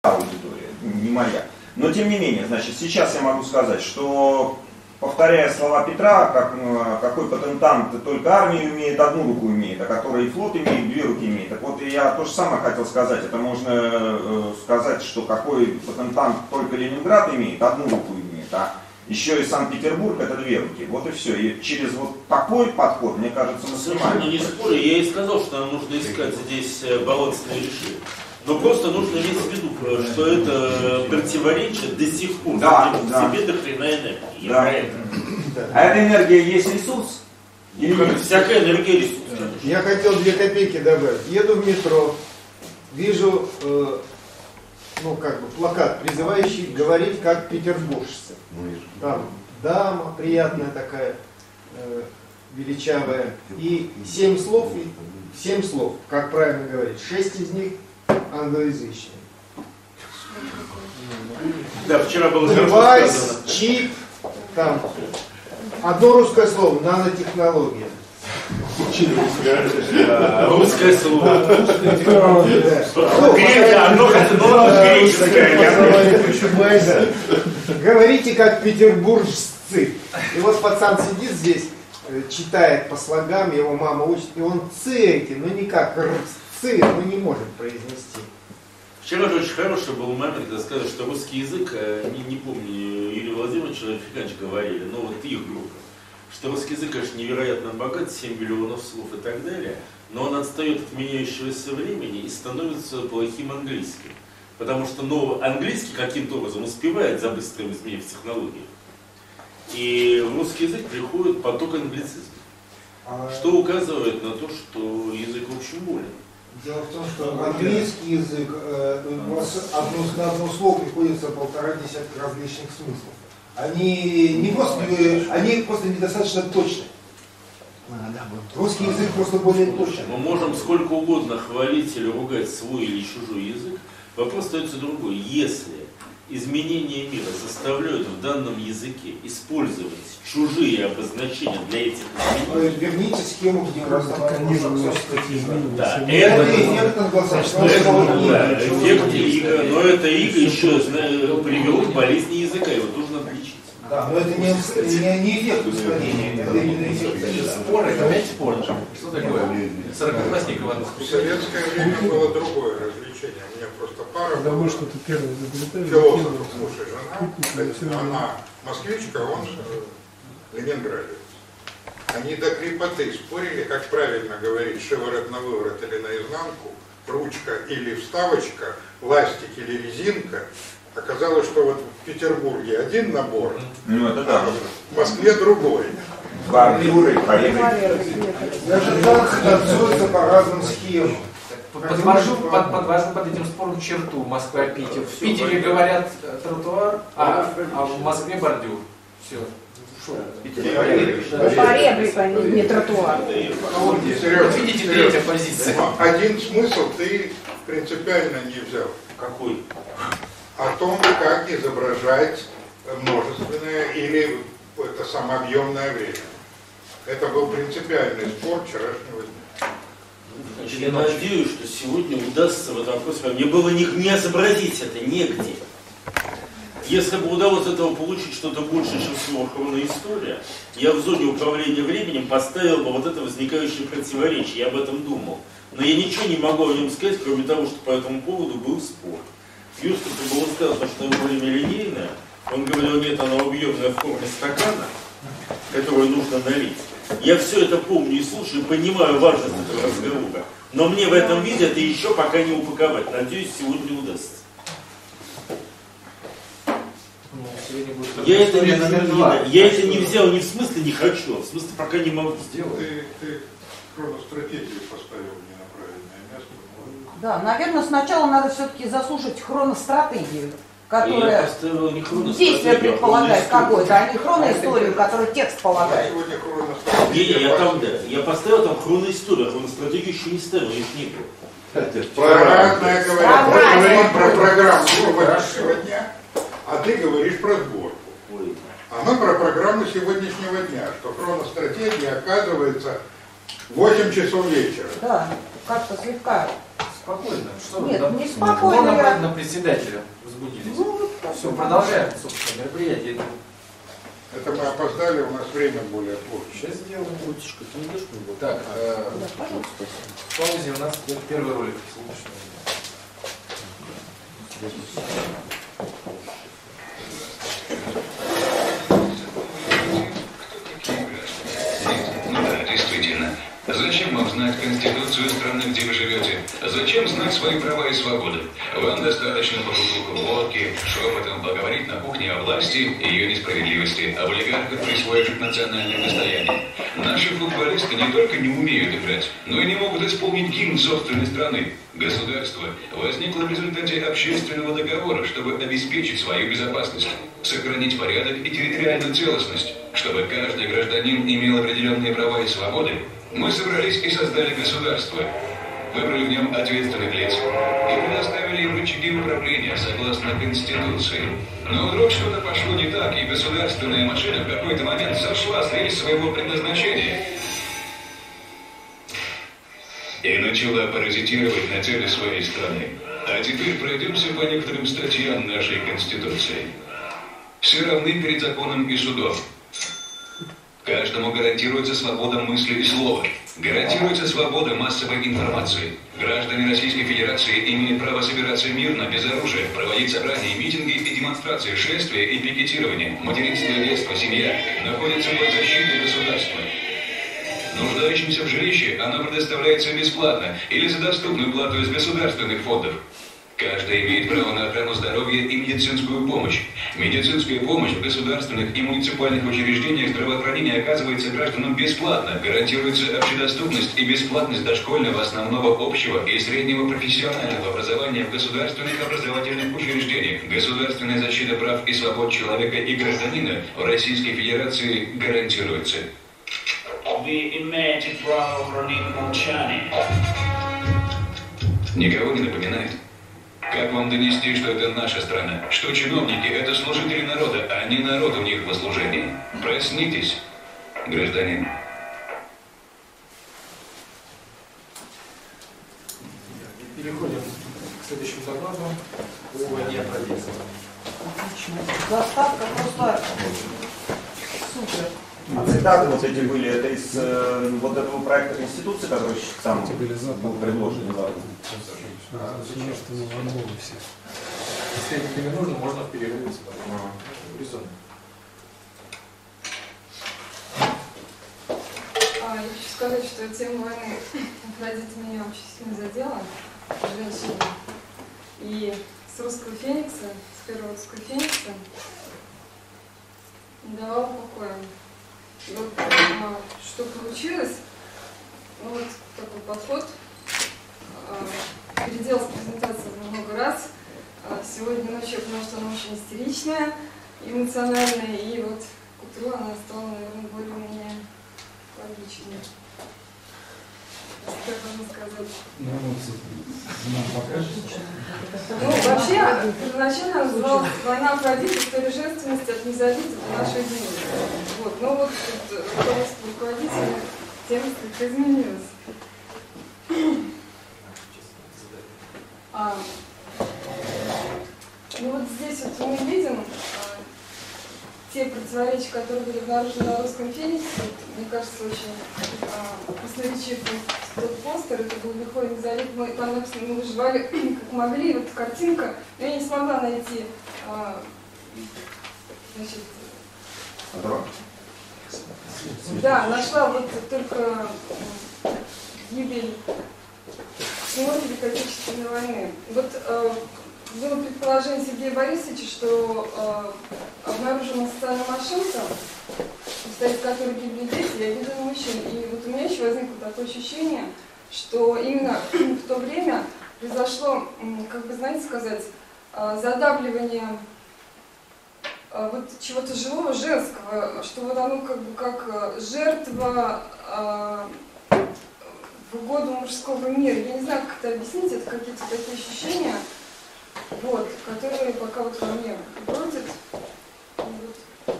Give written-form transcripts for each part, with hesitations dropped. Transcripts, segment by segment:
аудитория, не моя. Но тем не менее, значит, сейчас я могу сказать, что, повторяя слова Петра, какой патентант только армию имеет, одну руку имеет, а который и флот имеет, две руки имеет. Так вот, я то же самое хотел сказать. Это можно сказать, что какой патентант только Ленинград имеет, одну руку имеет, а еще и Санкт-Петербург это две руки. Вот и все. И через вот такой подход, мне кажется, мы снимаем. Совершенно не спорю. Я и сказал, что нам нужно искать здесь балансное решение. Но просто нужно иметь в виду, что это противоречие до сих пор. Да, себе до хрена энергии. Да. А эта энергия есть ресурс? Или всякая энергия ресурс. Я хотел 2 копейки добавить. Еду в метро, вижу плакат, призывающий говорить как петербуржцы. Там дама приятная такая, величавая. И 7 слов, как правильно говорить, 6 из них англоязычные. Да, вчера было девайс, чип, там одно русское слово, нанотехнология. Русское слово. Говорите как петербуржцы. И вот пацан сидит здесь, читает по слогам, его мама учит, и он эти, но никак мы не можем произнести. Вчера же очень хороший был момент, когда сказали, что русский язык, не помню, Юрий Владимирович или Фиканч говорили, но вот их группа, что русский язык, конечно, невероятно богат, 7 миллионов слов и так далее, но он отстает от меняющегося времени и становится плохим английским. Потому что английский каким-то образом успевает за быстрым изменением в технологиях. И в русский язык приходит поток англицизма, что указывает на то, что язык в общем болен. Дело в том, что английский язык, у вас на одно слово приходится 1,5 десятка различных смыслов. Они просто недостаточно точны. Русский язык просто более точен. Мы можем сколько угодно хвалить или ругать свой или чужой язык. Вопрос остается другой. Если изменения мира заставляют в данном языке использовать чужие обозначения для этих изменений. Верните схему, где да, эффект иго. Но это иго еще привело к болезни языка, его нужно отличить. Да, но это не эффект устранения, это именно эффект. Спор, это знаете спор? Что такое? 40-классник Иван. В советское время было другое развлечение. У меня просто пара потому что ты первый философов, муж и жена. Она москвичка, он ленинградец. Они до крепоты спорили, как правильно говорить, шиворот на выворот или наизнанку, ручка или вставочка, ластик или резинка. Оказалось, что вот в Петербурге один набор, а в Москве другой. Бордюры, даже так танцуются по разным схемам. Подвожу под этим спором черту Москва-Питер. В Питере говорят тротуар, а в Москве бордюр. Все. Поребрика, не тротуар. Вот видите, третья позиция. Один смысл ты принципиально не взял. Какой? О том, как изображать множественное или это самообъемное время. Это был принципиальный спор вчерашнего дня. Значит, я надеюсь, что сегодня удастся в этом вопросе. Мне было не изобразить это негде. Если бы удалось этого получить что-то больше, чем сверххронная история, я в зоне управления временем поставил бы вот это возникающее противоречие. Я об этом думал. Но я ничего не могу о нем сказать, кроме того, что по этому поводу был спор. Юрскому было сказано, что его время линейное. Он говорил, нет, оно объемное в форме стакана, которое нужно налить. Я все это помню и слушаю, понимаю важность этого разговора. Но мне в этом виде это еще пока не упаковать. Надеюсь, сегодня удастся. Я это не взял не в смысле не хочу, а в смысле пока не могу сделать. Ты хроностратегию поставил не на правильное место. Да, наверное, сначала надо все-таки заслушать хроностратегию, которая действие предполагает какое-то, а не хроноисторию, которую текст полагает. Я поставил там хроноисторию, а хроностратегию еще не ставил, их не было. Правильно говорят, мы говорим про программу сегодняшнего дня, а ты говоришь про сборку. А мы про программу сегодняшнего дня, что хроностратегия оказывается 8 часов вечера. Да, как-то слегка Спокойно. Что Нет, вы, не спокойно, на председателя возбудились. Ну, Все, продолжаем, собственно, мероприятие. Это мы опоздали, у нас время более поздно. Сейчас сделаем. Так, в паузе у нас первый ролик сегодняшнего Ну да, действительно. Зачем вам знать Конституцию страны, где вы живете? Зачем знать свои права и свободы? Вам достаточно по бутылку водки, шепотом поговорить на кухне о власти и ее несправедливости, об олигархах, присвоивших национальное достояние. Наши футболисты не только не умеют играть, но и не могут исполнить гимн собственной страны. Государство возникло в результате общественного договора, чтобы обеспечить свою безопасность, сохранить порядок и территориальную целостность, чтобы каждый гражданин имел определенные права и свободы. Мы собрались и создали государство, выбрали в нем ответственных лиц и предоставили им рычаги управления согласно Конституции. Но вдруг что-то пошло не так, и государственная машина в какой-то момент сошла с рельс своего предназначения и начала паразитировать на теле своей страны. А теперь пройдемся по некоторым статьям нашей Конституции. Все равны перед законом и судом. Каждому гарантируется свобода мысли и слова. Гарантируется свобода массовой информации. Граждане Российской Федерации имеют право собираться мирно, без оружия, проводить собрания, митинги и демонстрации, шествия и пикетирования. Материнство, детство, семья находятся под защитой государства. Нуждающимся в жилище оно предоставляется бесплатно или за доступную плату из государственных фондов. Каждый имеет право на охрану здоровья и медицинскую помощь. Медицинская помощь в государственных и муниципальных учреждениях здравоохранения оказывается гражданам бесплатно. Гарантируется общедоступность и бесплатность дошкольного, основного, общего и среднего профессионального образования в государственных образовательных учреждениях. Государственная защита прав и свобод человека и гражданина в Российской Федерации гарантируется. Вы имеете право хранить молчание. Никого не напоминает? Как вам донести, что это наша страна? Что чиновники – это служители народа, а не народ у них во служении? Проснитесь, гражданин. Переходим к следующему докладу о неопродельстве. Отлично. Заставка просто супер. А цитаты вот эти были, это из вот этого проекта Конституции, который сам был предложен недавно. Если тебе не нужно, можно в перерыве резонно. Я хочу сказать, что тема войны родитель меня очень сильно задела, женщина. И с русского Феникса, с первого русского Феникса не давала покоя. И вот что получилось, ну вот такой подход, переделать презентацию много раз. Сегодня ночью я поняла, что она очень истеричная, эмоциональная, и вот к утру она стала, наверное, более-менее логичнее. Как можно сказать? Ну, вообще, первоначально называлась «Война Афродиты. История женственности от Мезолита до нашего дня». Вот. Но вот руководство руководителя тем слегка изменилось. Ну вот здесь вот мы видим те противоречия, которые были обнаружены на русском Фениксе. Мне кажется, очень красноречив тот постер, это был Верховный Мезолит. Мы там написано, мы выживали как могли. Вот картинка, но я не смогла найти, значит, да, нашла вот только гибель всего Великой Отечественной войны. Вот было предположение Сергея Борисовича, что обнаружена социальная машинка, в составе которой гибли дети и обидные мужчины. И вот у меня еще возникло такое ощущение, что именно в то время произошло, как бы, знаете, сказать, задавливание вот чего-то живого, женского, что вот оно как бы как жертва в угоду мужского мира. Я не знаю, как это объяснить, это какие-то такие ощущения, вот, которые пока вот ко мне бродят. Вот.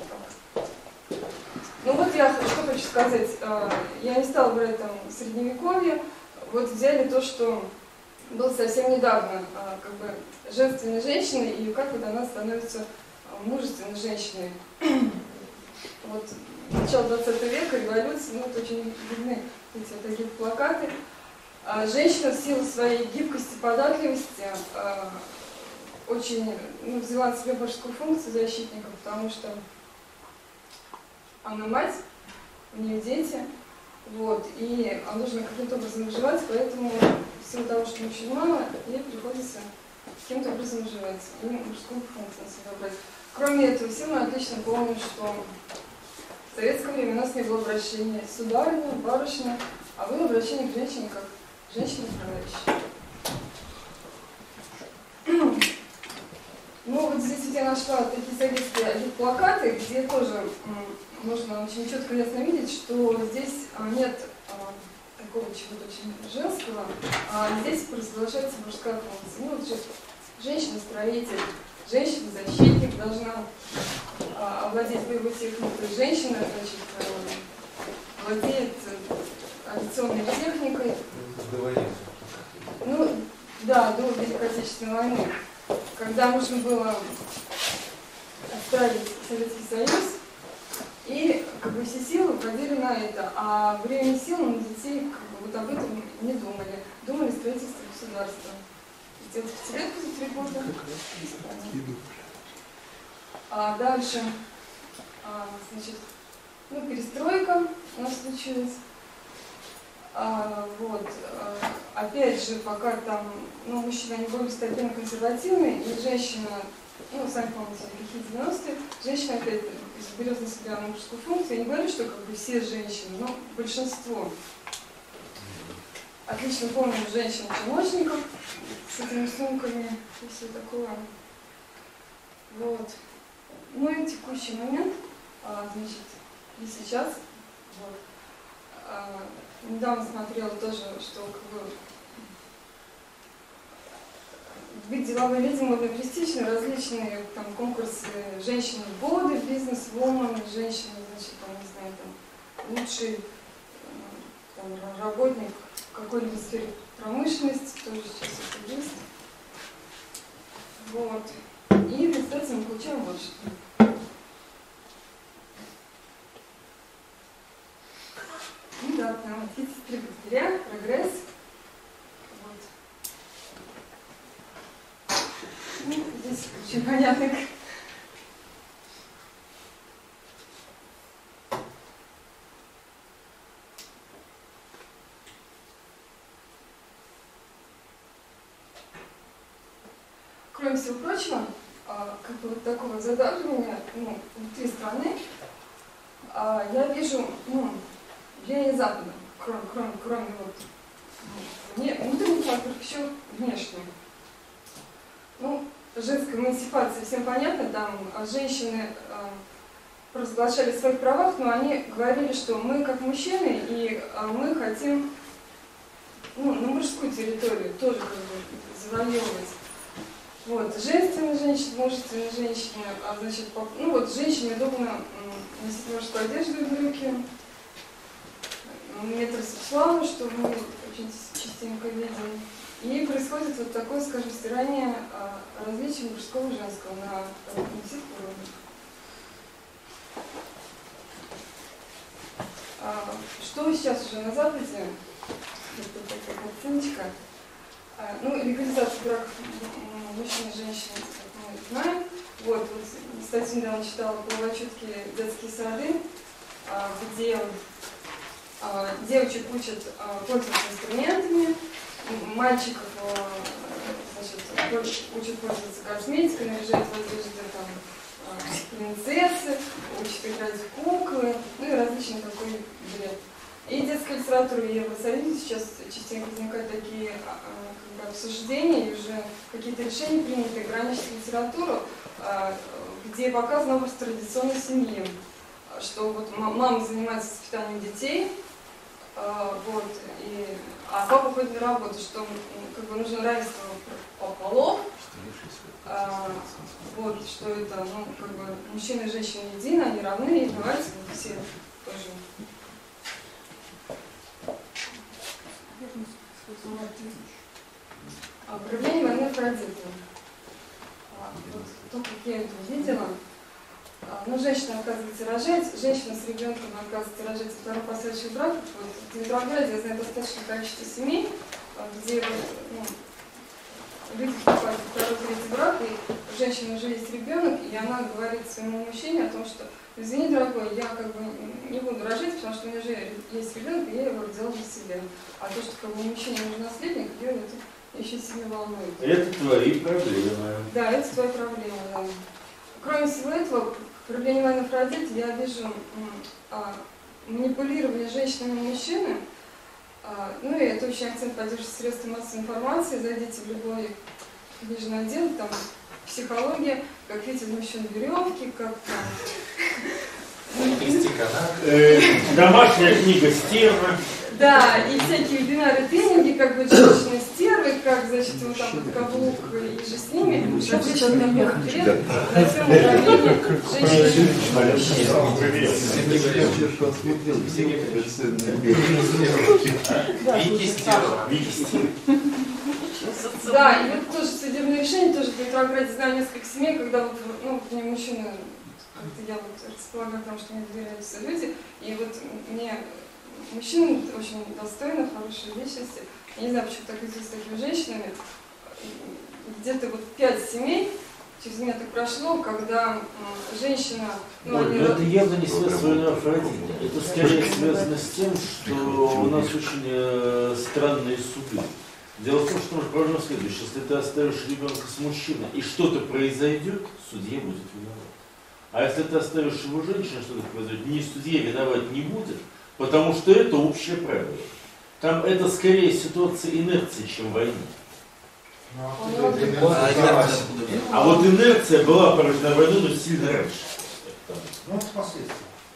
Ну вот я что хочу сказать, я не стала брать там средневековье, вот взяли то, что был совсем недавно, как бы женственной женщиной, и как вот она становится мужественной женщиной. Вот начало 20 века, революция, ну вот очень видны эти вот такие плакаты. Женщина в силу своей гибкости, податливости очень взяла на себя мужскую функцию защитника, потому что она мать, у нее дети, вот, и нужно каким-то образом выживать, поэтому в силу того, что мужчин мало, ей приходится каким-то образом выживать и мужскую функцию на себя брать. Кроме этого, все мы отлично помним, что в советское время у нас не было обращения сударыня, барышня, а было обращение к женщине как женщина-управляющая. Ну вот здесь вот я нашла такие советские плакаты, где тоже можно очень четко и ясно видеть, что здесь нет такого чего-то очень женского, а здесь провозглашается мужская функция. Ну вот женщина-строитель, женщина-защитник должна овладеть боевой техникой, женщина, значит, владеет авиационной техникой. Ну, да, до Великой Отечественной войны, когда нужно было отправить Советский Союз, и как бы все силы уходили на это, а время сил на детей как бы вот об этом не думали. Думали строительство государства. Сделать пятилетку за 3 года. А дальше, значит, перестройка у нас случилась. Вот, опять же, пока там, мужчины, они были стабильно консервативны, и женщина, сами помните, какие 90-е, женщина опять берет на себя мужскую функцию. Я не говорю, что как бы все женщины, но большинство. Отлично помню женщин-чиновников с этими сумками и все такое. Вот. Ну и текущий момент, значит, и сейчас, вот. Недавно смотрела тоже, что как бы быть деловой леди модно престижно, различные там конкурсы женщины года, бизнес-вумен, женщины, значит, там, не знаю, там, лучший там, работник в какой-либо сфере промышленности, тоже сейчас это есть. Вот. И в результате мы получаем вот что. Ну да, там 33 бактерия, прогресс. Вот. Ну, здесь очень понятно. Кроме всего прочего, как бы вот такого задавливания внутри страны, я вижу влияние Запада, кроме вот внутренних факторов, еще внешних. Женская эмансипация, всем понятно, там женщины провозглашали о своих правах, но они говорили, что мы как мужчины, и мы хотим на мужскую территорию тоже как бы завоевывать. Вот, женственная женщина, мужественная женщина, значит, вот женщине удобно носить мужскую одежду и брюки, метросексуалы, что мы очень частенько видим. И происходит вот такое, скажем, стирание различий мужского и женского на всех уровнях. Что сейчас уже на Западе? Это такая картиночка. Легализация браков мужчин и женщин, как мы знаем. Вот статью недавно читала по отчетке «Детские сады», где девочек учат пользоваться инструментами, мальчиков учат пользоваться косметикой, наряжать в одежду принцессы, учат играть в куклы, и различный такой бред. И детская литература в Евросоюзе сейчас частенько возникают такие обсуждения, и уже какие-то решения приняты, граничат литературу, где показан образ традиционной семьи, что вот мама занимается воспитанием детей, вот, а папа ходит на работу, что как бы нужно равенство полов, вот, что это, как бы мужчина и женщина едины, они равны, и давайте все тоже. Проявление войны Афродиты. Вот то, как я это увидела. Ну, женщина отказывается рожать, женщина с ребенком отказывается рожать со второго последующих браков. Вот, в Дмитровграде я знаю достаточное количество семей, где люди вступают в второй, третий брак, и у женщины уже есть ребенок, и она говорит своему мужчине о том, что извини, дорогой, я как бы не буду рожать, потому что у меня уже есть ребенок, и я его родила для себя. А то, что как бы мужчине нужен наследник, ее это еще сильно волнует. Это твои проблемы. Да, это твои проблемы, да. Кроме всего этого, проявление войны Афродиты, я вижу манипулирование женщинами и мужчинами. Ну и это очень акцент поддерживает средства массовой информации. Зайдите в любой книжный отдел, там психология, как видите, мужчин веревки, как там... Домашняя книга «Стерва». Да, и всякие вебинары, тренинги, как быть женщиной-стервой, как, значит, вот так вот каблук и же с ними. Сейчас очень намек вперед, на всем управлении Да, и вот тоже судебное решение, тоже в Дмитровграде знаю несколько семей, когда вот, ну, мне мужчины, как-то я вот располагаю, потому что мне доверяют все люди, и вот мне мужчины очень достойны, хорошие личности. Я не знаю, почему так идти с такими женщинами. Где-то вот 5 семей через меня так прошло, когда женщина... Ну, это явно не связано с войной Афродиты. Это скорее связано с тем, что у нас очень странные суды. Дело в том, что проблема следующая. Если ты оставишь ребенка с мужчиной и что-то произойдет, судья будет виноват. А если ты оставишь его женщину, что-то произойдет, ни судья виноват не будет, потому что это общее правило. Там это скорее ситуация инерции, чем войны. А вот инерция была порождена войной, но сильно раньше. Ну, это последствия.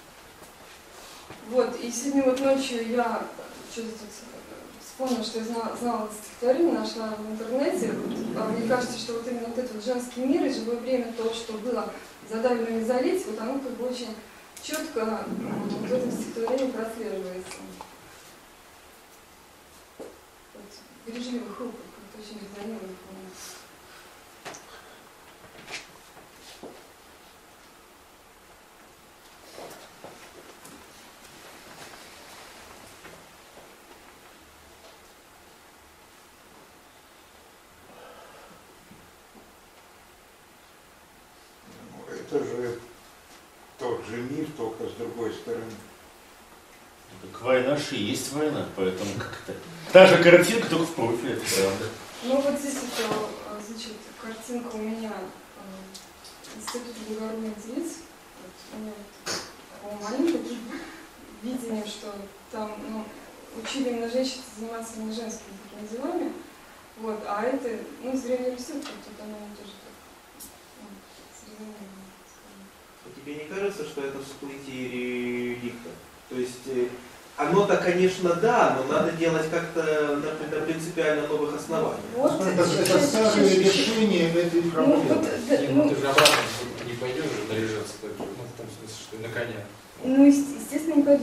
Вот, и сегодня вот ночью я что-то вспомнила, что я знала стихотворение, нашла в интернете. Мне кажется, что вот именно вот этот женский мир и живое время, то, что было задавлено изолить, вот оно как бы очень четко в этом стихотворении прослеживается. Вот, бережливый хруп, как-то очень резонирует. Это же тот же мир, только с другой стороны. Так война же и есть война, поэтому как-то... Та же картинка, только в профиле, это правда. Ну вот здесь это, значит, картинка у меня Институт благородных девиц. Вот, у меня такого маленького видения, что там учили именно женщин заниматься именно женскими такими делами. Вот, а это, из Древней Руси, тут оно тоже так, соревнование. Тебе не кажется, что это всплытие реликта? То есть оно-то, конечно, да, но надо делать как-то на принципиально новых основаниях. Вот, это старое решение этой проблемы. Ты же обратно не пойдешь же наряжаться, в том смысле, что на коня. Ну, естественно, не пойду.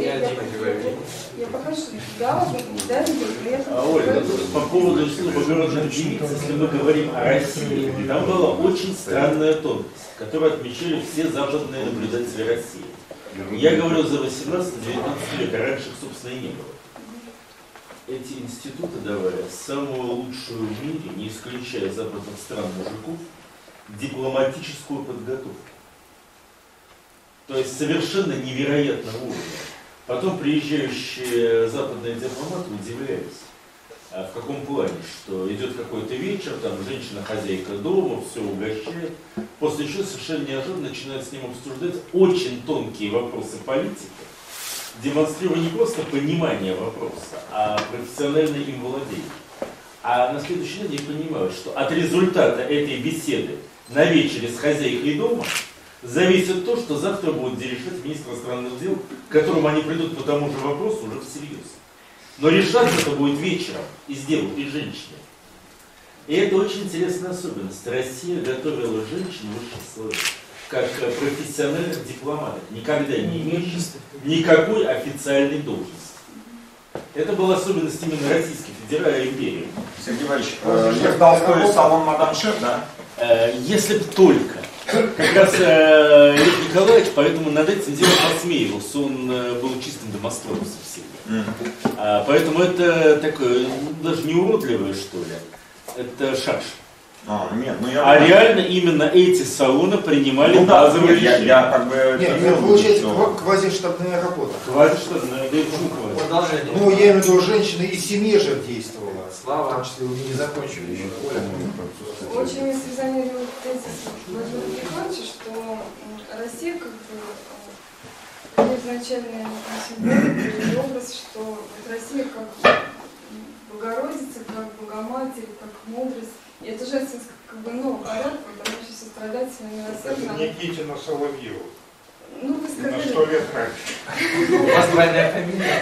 Я пока что, да, Оля, по поводу благородных девиц, если мы говорим о России, там была очень странная тонкость, которую отмечали все западные наблюдатели России. Я говорю за 18-19 век, а раньше, собственно, и не было. Эти институты давали самую лучшую в мире, не исключая западных стран мужиков, дипломатическую подготовку. То есть совершенно невероятного уровня. Потом приезжающие западные дипломаты удивлялись. А в каком плане? Что идет какой-то вечер, там женщина хозяйка дома, все угощает. После чего совершенно неожиданно начинают с ним обсуждать очень тонкие вопросы политики, демонстрируя не просто понимание вопроса, а профессиональное им владение. А на следующий день я понимаю, что от результата этой беседы на вечере с хозяйкой дома зависит то, что завтра будет решать министр иностранных дел, к которому они придут по тому же вопросу уже всерьез. Но решать это будет вечером и сделают и женщины. И это очень интересная особенность. Россия готовила женщин высших слоев как профессиональных дипломатов, никогда не имеющих никакой официальной должности. Это была особенность именно Российской Федеральной империи. Сергей Иванович, Лев Толстой, салон Мадам Шеф, да? Если бы только. Как раз Лев Николаевич поэтому над этим делом посмеивался. Он был чистым домостроевцем всегда. Поэтому это такое, даже не уродливое, что ли. Это шарж. Нет, реально именно эти салоны принимали базовые решения. Я как бы... Нет, это получается квазиштабная работа. Квазиштабная, продолжение. Ну, я имею в виду, женщина и семья же действовала. Слава, в том числе, вы не закончили еще. Очень резонировал тезис Владимира Николаевича, что Россия как бы изначально символика и образ, что вот Россия как Богородица, как Богоматерь, как мудрость. И это женственность как бы нового порядка, потому что сострадательно, милосердно. Это Никитина Соловьева. Ну, вы сказали. На 100 лет раньше. У вас двойная фамилия.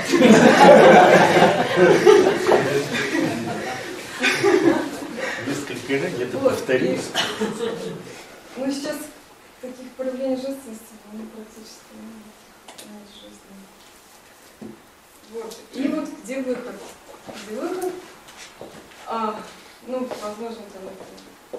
Несколько раз это повторилось. Ну, сейчас таких проявлений женственности практически нет в жизни. Вот. И вот где выход? Где выход? Ну, возможно, там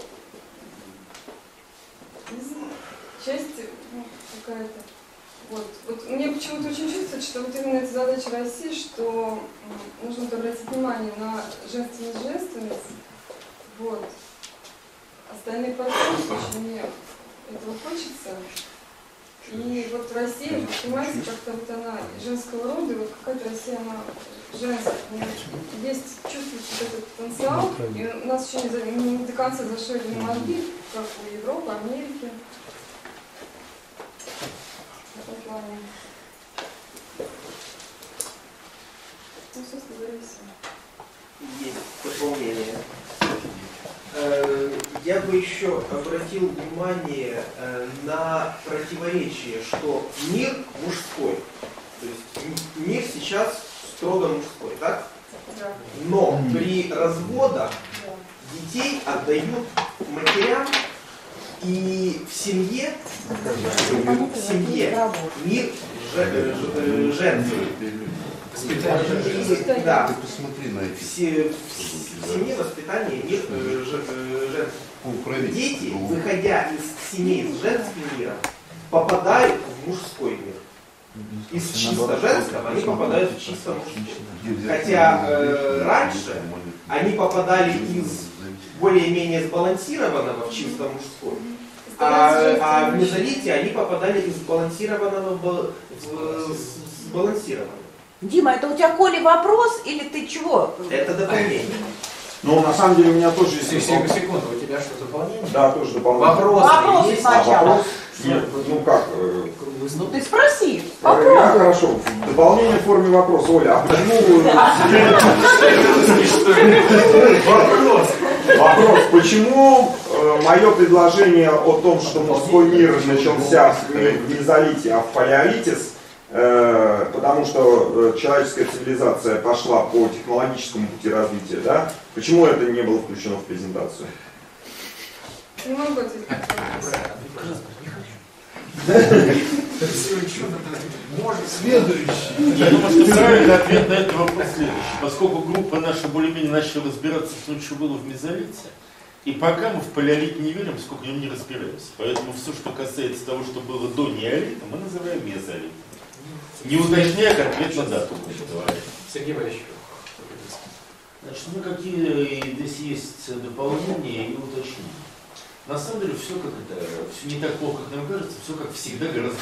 часть какая-то. Вот мне почему-то очень чувствуется, что вот именно эта задача России, что нужно обратить внимание на женственность. Вот. Остальные процессы, очень мне этого хочется. И вот Россия, вы понимаете, как-то вот она женского рода, и вот какая-то Россия, она женская. Есть, чувствуется вот этот потенциал, и у нас еще не до конца зашли на мозги, как у Европы, Америки. В этом плане. Ну, собственно говоря, все. Есть дополнение. Я бы еще обратил внимание на противоречие, что мир мужской, то есть мир сейчас строго мужской, так? Да. Но при разводах детей отдают матерям, и в семье мир женский. Да. В семье воспитание мир женский. Дети, выходя из семей с женским миром, попадают в мужской мир. Из чисто женского они попадают в чисто мужской. Хотя раньше они попадали из более-менее сбалансированного в чисто мужской. А в мезолите они попадали из сбалансированного в сбалансированное. Дима, это у тебя, Коля, вопрос или ты чего? Это дополнение. Ну, на самом деле, у меня тоже есть... Секунду, у тебя что, дополнение? Да, тоже дополнение. Вопрос есть? сначала. Вопрос? Нет, ну как? Ну ты спроси. Я хорошо. Дополнение в форме вопроса. Оля, а почему... Вопрос. Почему мое предложение о том, что мужской мир начался не в мезолите, а в палеолите, потому что человеческая цивилизация пошла по технологическому пути развития, да? Почему это не было включено в презентацию? Не могу ответить. Следующий. Я думаю, что правильный ответ на этот вопрос следующий. Поскольку группа наша более-менее начала разбираться в том, что было в мезолите, и пока мы в палеолит не верим, сколько в нем не разбираемся. Поэтому все, что касается того, что было до неолита, мы называем мезолит. Не уточняя конкретно дату. Сергей Валерьевич. Значит, ну какие здесь есть дополнения и уточнения. На самом деле все как это, все не так плохо, как нам кажется, все как всегда гораздо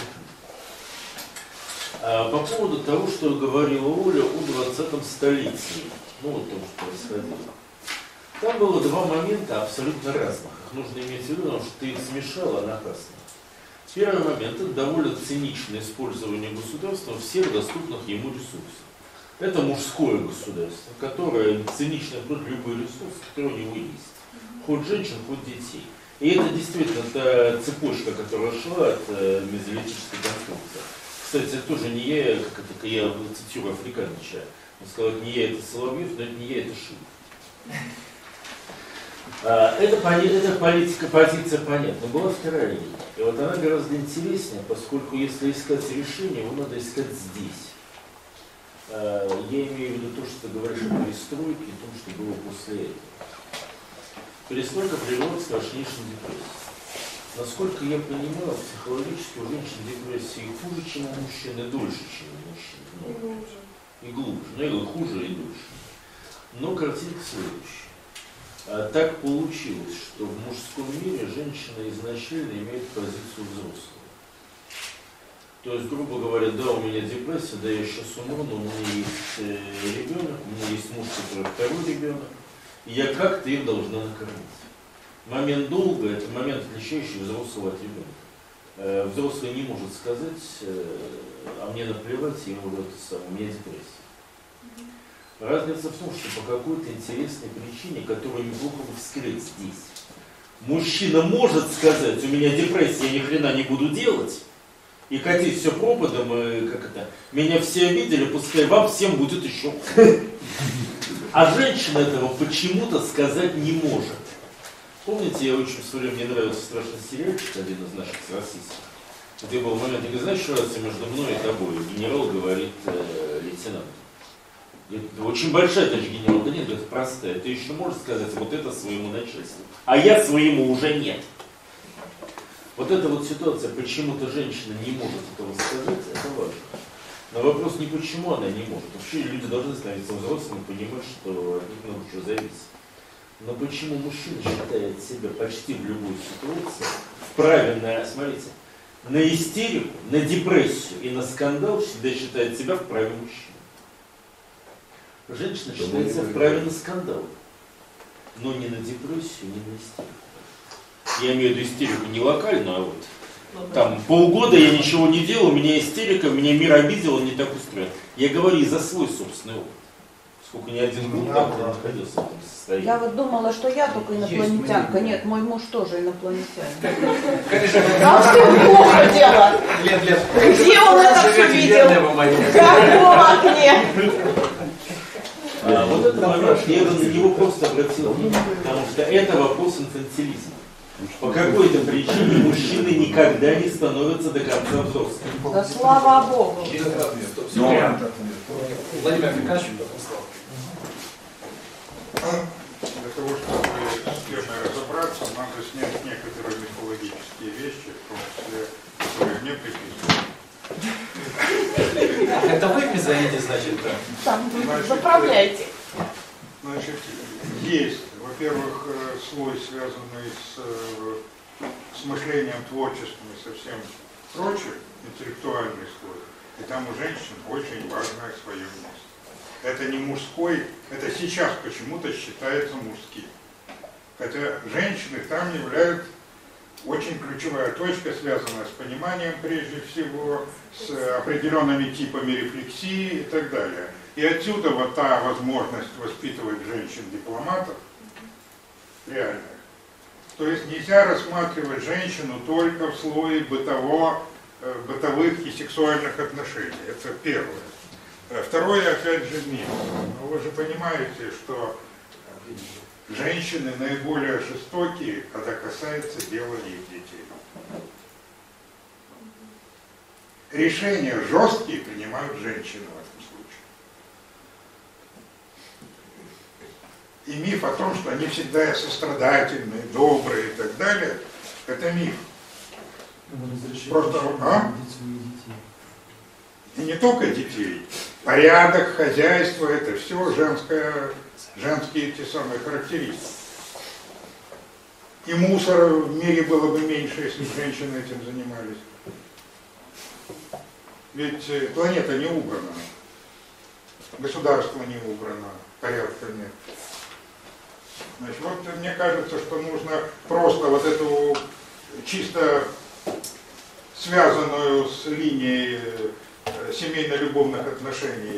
хуже. По поводу того, что говорила Оля о 20-м столетии, ну вот то, что происходило. Там было два момента абсолютно разных. Их нужно иметь в виду, потому что ты их смешала напрасно. Первый момент – это довольно циничное использование государством всех доступных ему ресурсов. Это мужское государство, которое цинично берет любые ресурсы, которые у него есть. Хоть женщин, хоть детей. И это действительно та цепочка, которая шла от мезолитической конструкции. Кстати, это тоже не я, как это, я цитирую Африканича. Он сказал, это не я, это Соловьев, но это не я, это Шилов. Эта позиция понятна. Была вторая линия. И вот она гораздо интереснее, поскольку если искать решение, его надо искать здесь. Я имею в виду то, что ты говоришь о перестройке и том, что было после этого. Перестройка привела к страшнейшей депрессии. Насколько я понимаю, психологически у женщин депрессии хуже, чем у мужчин, и дольше, чем у мужчин. И глубже. И глубже. Ну, или хуже, и дольше. Но картинка следующая. Так получилось, что в мужском мире женщина изначально имеет позицию взрослого. То есть, грубо говоря, да, у меня депрессия, да, я сейчас умру, но у меня есть ребенок, у меня есть муж, который второй ребенок, и я как-то их должна накормить. Момент долга – это момент, отличающий взрослого от ребенка. Взрослый не может сказать, а мне наплевать, я у меня депрессия. Разница в том, что по какой-то интересной причине, которую неплохо бы вскрыть здесь, мужчина может сказать, у меня депрессия, я ни хрена не буду делать, и катить все пропадом, и меня все обидели, пускай вам всем будет еще хуже. А женщина этого почему-то сказать не может. Помните, я очень в свое время, мне нравился страшный сериальчик, один из наших российских, где был момент, я говорю, знаешь, что разница между мной и тобой? Генерал говорит лейтенанту. Очень большая даже генерал, да нет, это простая. Ты еще можешь сказать вот это своему начальству, а я своему уже нет. Вот эта вот ситуация, почему-то женщина не может этого сказать, это важно. Но вопрос не почему она не может. Вообще люди должны становиться взрослыми, понимать, что от них много чего зависит. Но почему мужчина считает себя почти в любой ситуации вправе на, смотрите, на истерику, на депрессию и на скандал всегда считает себя вправе мужчины. Женщина считает себя вправе на скандал, но не на депрессию, не на истерику. Я имею в виду истерику не локальную, а вот там полгода я ничего не делал, у меня истерика, меня мир обидел, он не так устроен. Я говорю и за свой собственный опыт. Сколько ни один год так не находился в этом состоянии. Я вот думала, что я только инопланетянка. Нет, мой муж тоже инопланетянин. А в чем плохо дело? Где он это все видел? В каком окне? Вот этот момент, я на него просто обратил внимание, потому что это вопрос инфантилизма. По какой-то причине мужчины никогда не становятся до конца взрослыми. Да слава Богу. Владимир Африканович, для того, чтобы успешно разобраться, надо снять некоторые мифологические вещи, в том числе, которые мне приписывают. это вы мезоните, значит, да? Там заправляйте. Значит, есть, во-первых, слой, связанный с мышлением, творчеством и со всем прочим, интеллектуальный слой. И там у женщин очень важное свое место. Это не мужской, это сейчас почему-то считается мужским. Хотя женщины там являются очень ключевая точка, связанная с пониманием прежде всего, с определенными типами рефлексии и так далее. И отсюда вот та возможность воспитывать женщин-дипломатов реальных. То есть нельзя рассматривать женщину только в слое бытовых и сексуальных отношений. Это первое. Второе, опять же, миф. Но вы же понимаете, что женщины наиболее жестокие, когда касается дела их детей. Решения жесткие принимают женщины в этом случае. И миф о том, что они всегда сострадательные, добрые и так далее, это миф. Просто, И не только детей. Порядок, хозяйство, это все женские те самые характеристики. И мусора в мире было бы меньше, если бы женщины этим занимались. Ведь планета не убрана, государство не убрано, порядка нет. Значит, вот мне кажется, что нужно просто вот эту чисто связанную с линией семейно-любовных отношений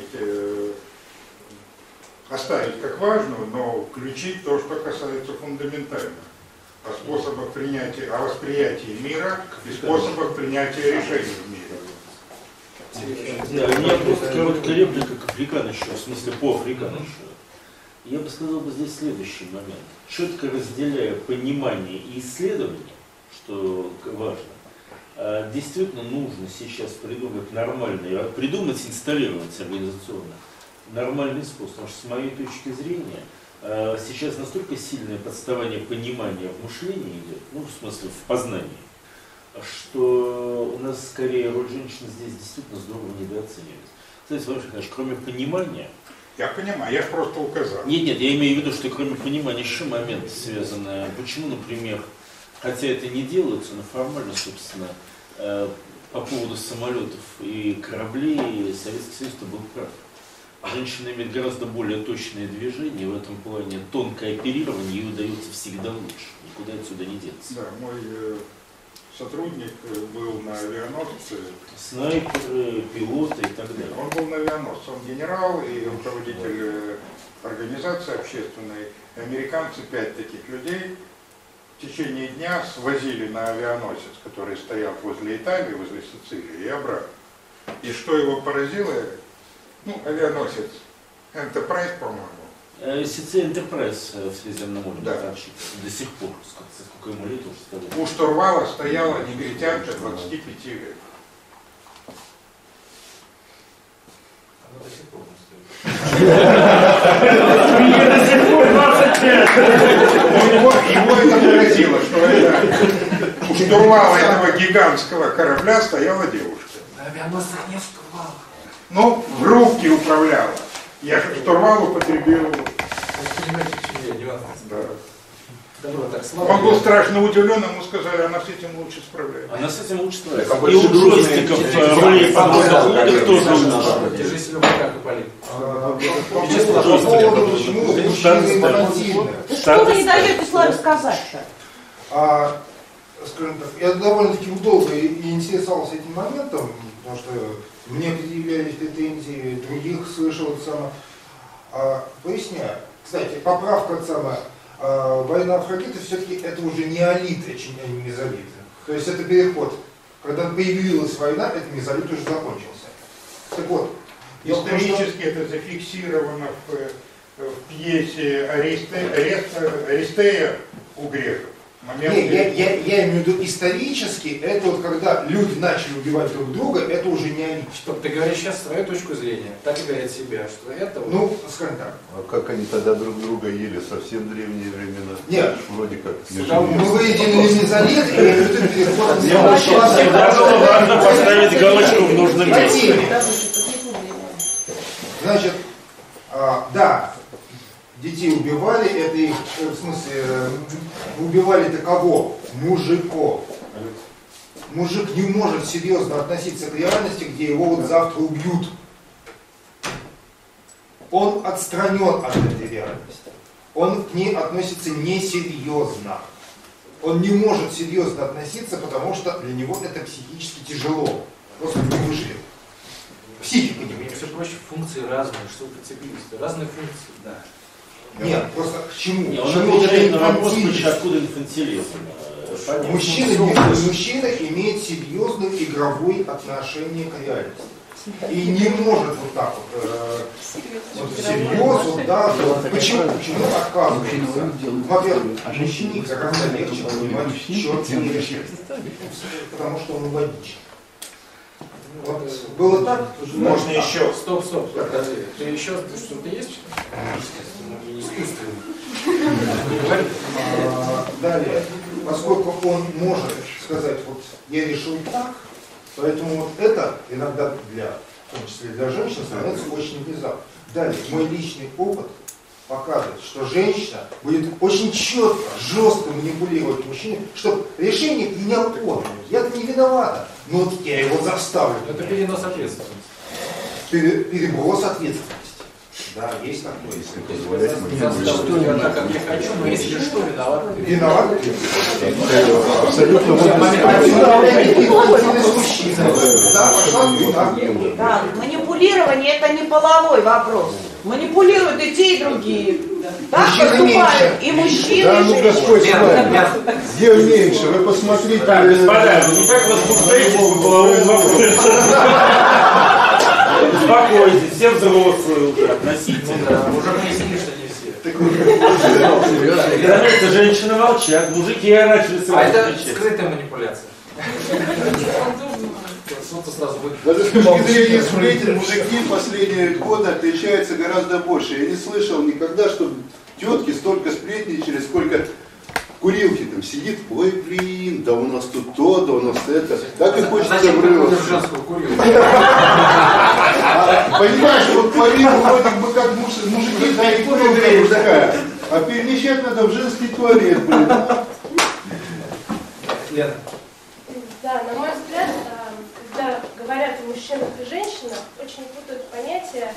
оставить как важную, но включить то, что касается фундаментального, о способах принятия, о восприятии мира и способах принятия решений в мире. Да, у меня просто короткая реплика к Африкановичу, в смысле по Африкановичу. Я бы сказал здесь следующий момент. Четко разделяя понимание и исследование, что важно, Действительно нужно сейчас придумать инсталлировать организационно нормальный способ. Потому что с моей точки зрения сейчас настолько сильное подставание понимания в мышлении идет, ну в смысле в познании, что у нас скорее роль женщины здесь действительно здорово недооценивается. Кстати, Владимир Николаевич, кроме понимания... Я понимаю, я же просто указал. Нет, я имею в виду, что кроме понимания еще момент связан. Почему, например, хотя это не делается, но формально, собственно, по поводу самолетов и кораблей Советский Союз-то был прав. Женщина имеет гораздо более точные движения, в этом плане тонкое оперирование ей удается всегда лучше. Никуда отсюда не деться. Да, мой сотрудник был на авианосце. Снайперы, пилоты и так далее. Он был на авианосце, он генерал и руководитель организации общественной. Американцы 5 таких людей в течение дня свозили на авианосец, который стоял возле Италии, возле Сицилии и обратно. И что его поразило, ну, авианосец Enterprise, по-моему. Сицилия Enterprise в Средиземном море, да. До сих пор, сколько ему лет уже сказали. У штурвала стояла негритянка 25 лет. Она до сих пор не стоит. Его это поразило, что у штурвала этого гигантского корабля стояла девушка. На авианосцах нет штурвала. Ну, в рубке управляла. Я штурвал употребил. Он был страшно удивлен, ему сказали, она с этим лучше справляется. Она с этим лучше справляется. И у джойстиков рулей подводных тоже лучше. Держи себя в руках и пали. Что вы не даете Славе сказать-то? Скажем так, я довольно-таки долго и интересовался этим моментом, потому что мне предъявлялись претензии, других слышал это самое. Поясняю. Кстати, поправка это самое. Война Афродиты все-таки это уже неолит, а не мезолит. То есть это переход. Когда появилась война, этот мезолит уже закончился. Так вот. Исторически это зафиксировано в пьесе Аристея у греков. Нет, я имею в виду исторически, это вот когда люди начали убивать друг друга, это уже не они. Стоп, ты говоришь сейчас свою точку зрения, так и говорят себя, что это... Ну, скажем так. А как они тогда друг друга ели? Совсем древние времена? Нет. Вроде как. Мы выединили мезолит, и это переход Важно поставить галочку в нужном месте. Значит, да. Детей убивали, это их, в смысле, убивали-то кого? Мужиков. Мужик не может серьезно относиться к реальности, где его вот завтра убьют. Он отстранен от этой реальности. Он к ней относится несерьезно. Он не может серьезно относиться, потому что для него это психически тяжело. Просто не выживет. Психика не выживет. Все проще, функции разные, что прицепились-то? Разные функции, да. Нет, просто к чему? Он отвечает на вопрос, откуда инфантилизм. Мужчина имеет серьезное игровое отношение к реальности. И не может вот так вот серьезно, да, почему отказывается? Во-первых, мужчине гораздо легче понимать четкие решения, потому что он логичен. Вот было так? Можно еще. Стоп, подожди. Ты еще что-то есть? Далее, поскольку он может сказать, вот я решил так, поэтому вот это иногда в том числе для женщин, становится очень внезапно. Далее, мой личный опыт показывает, что женщина будет очень четко, жестко манипулировать мужчиной, чтобы решение принял он. Я-то не виновата, но вот я его заставлю. Это перенос ответственности. Переброс ответственности. Да, есть такое, если позволять. Я так, как я хочу, но если что, виноват. Виноват? Абсолютно. Да, манипулирование это не половой вопрос. Манипулируют и те, и другие. Так поступают и мужчины, да, и ну Господь с вами. Где меньше? Вы посмотрите. Да, господа, вы не так возбуждаетесь по половому вопросу. Успокойтесь, все взрослые уже относительно. Уже пояснили, что не все. Разумеется, женщины молчат, мужики начали сразу А это кричать. скрытая манипуляция. Даже с точки зрения сплетен, мужики в последние годы отличаются гораздо больше. Я не слышал никогда, чтобы тетки столько сплетничали, сколько курилки там сидит, ой, блин, да у нас тут то, да у нас это. Так и хочется врываться. Понимаешь, вот по миру вроде бы как мужики, да и курилка мужская. А перемещать надо в женский туалет, блин. Лена. Да, на мой взгляд, когда говорят о мужчинах и женщинах, очень путают понятия.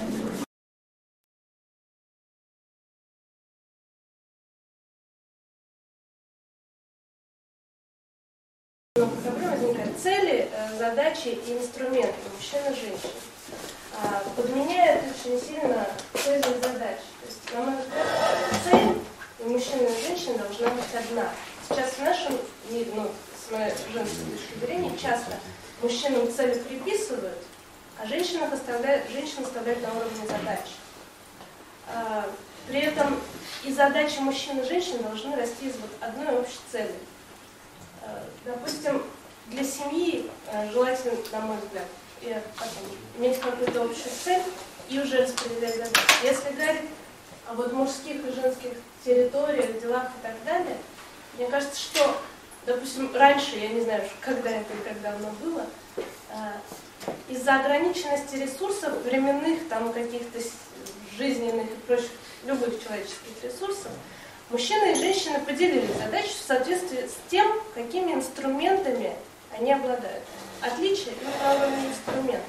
Проблема возникает. Цели, задачи и инструменты мужчин и женщин подменяют очень сильно цели и задачи. То есть, на мой взгляд, цель и мужчина и женщина должна быть одна. Сейчас в нашем мире, с моей женской точки зрения, часто мужчинам цели приписывают, а женщин оставляют на уровне задач. При этом и задачи мужчин и женщин должны расти из одной общей цели. Допустим, для семьи желательно, на мой взгляд, иметь какую-то общую цель и уже распределять задачи. Если говорить о мужских и женских территориях, делах и так далее, мне кажется, что, допустим, раньше, я не знаю, когда это и когда оно было, из-за ограниченности ресурсов, временных, каких-то жизненных и прочих, любых человеческих ресурсов, мужчины и женщины поделили задачу в соответствии с тем, какими инструментами они обладают. Отличие на уровне инструментов.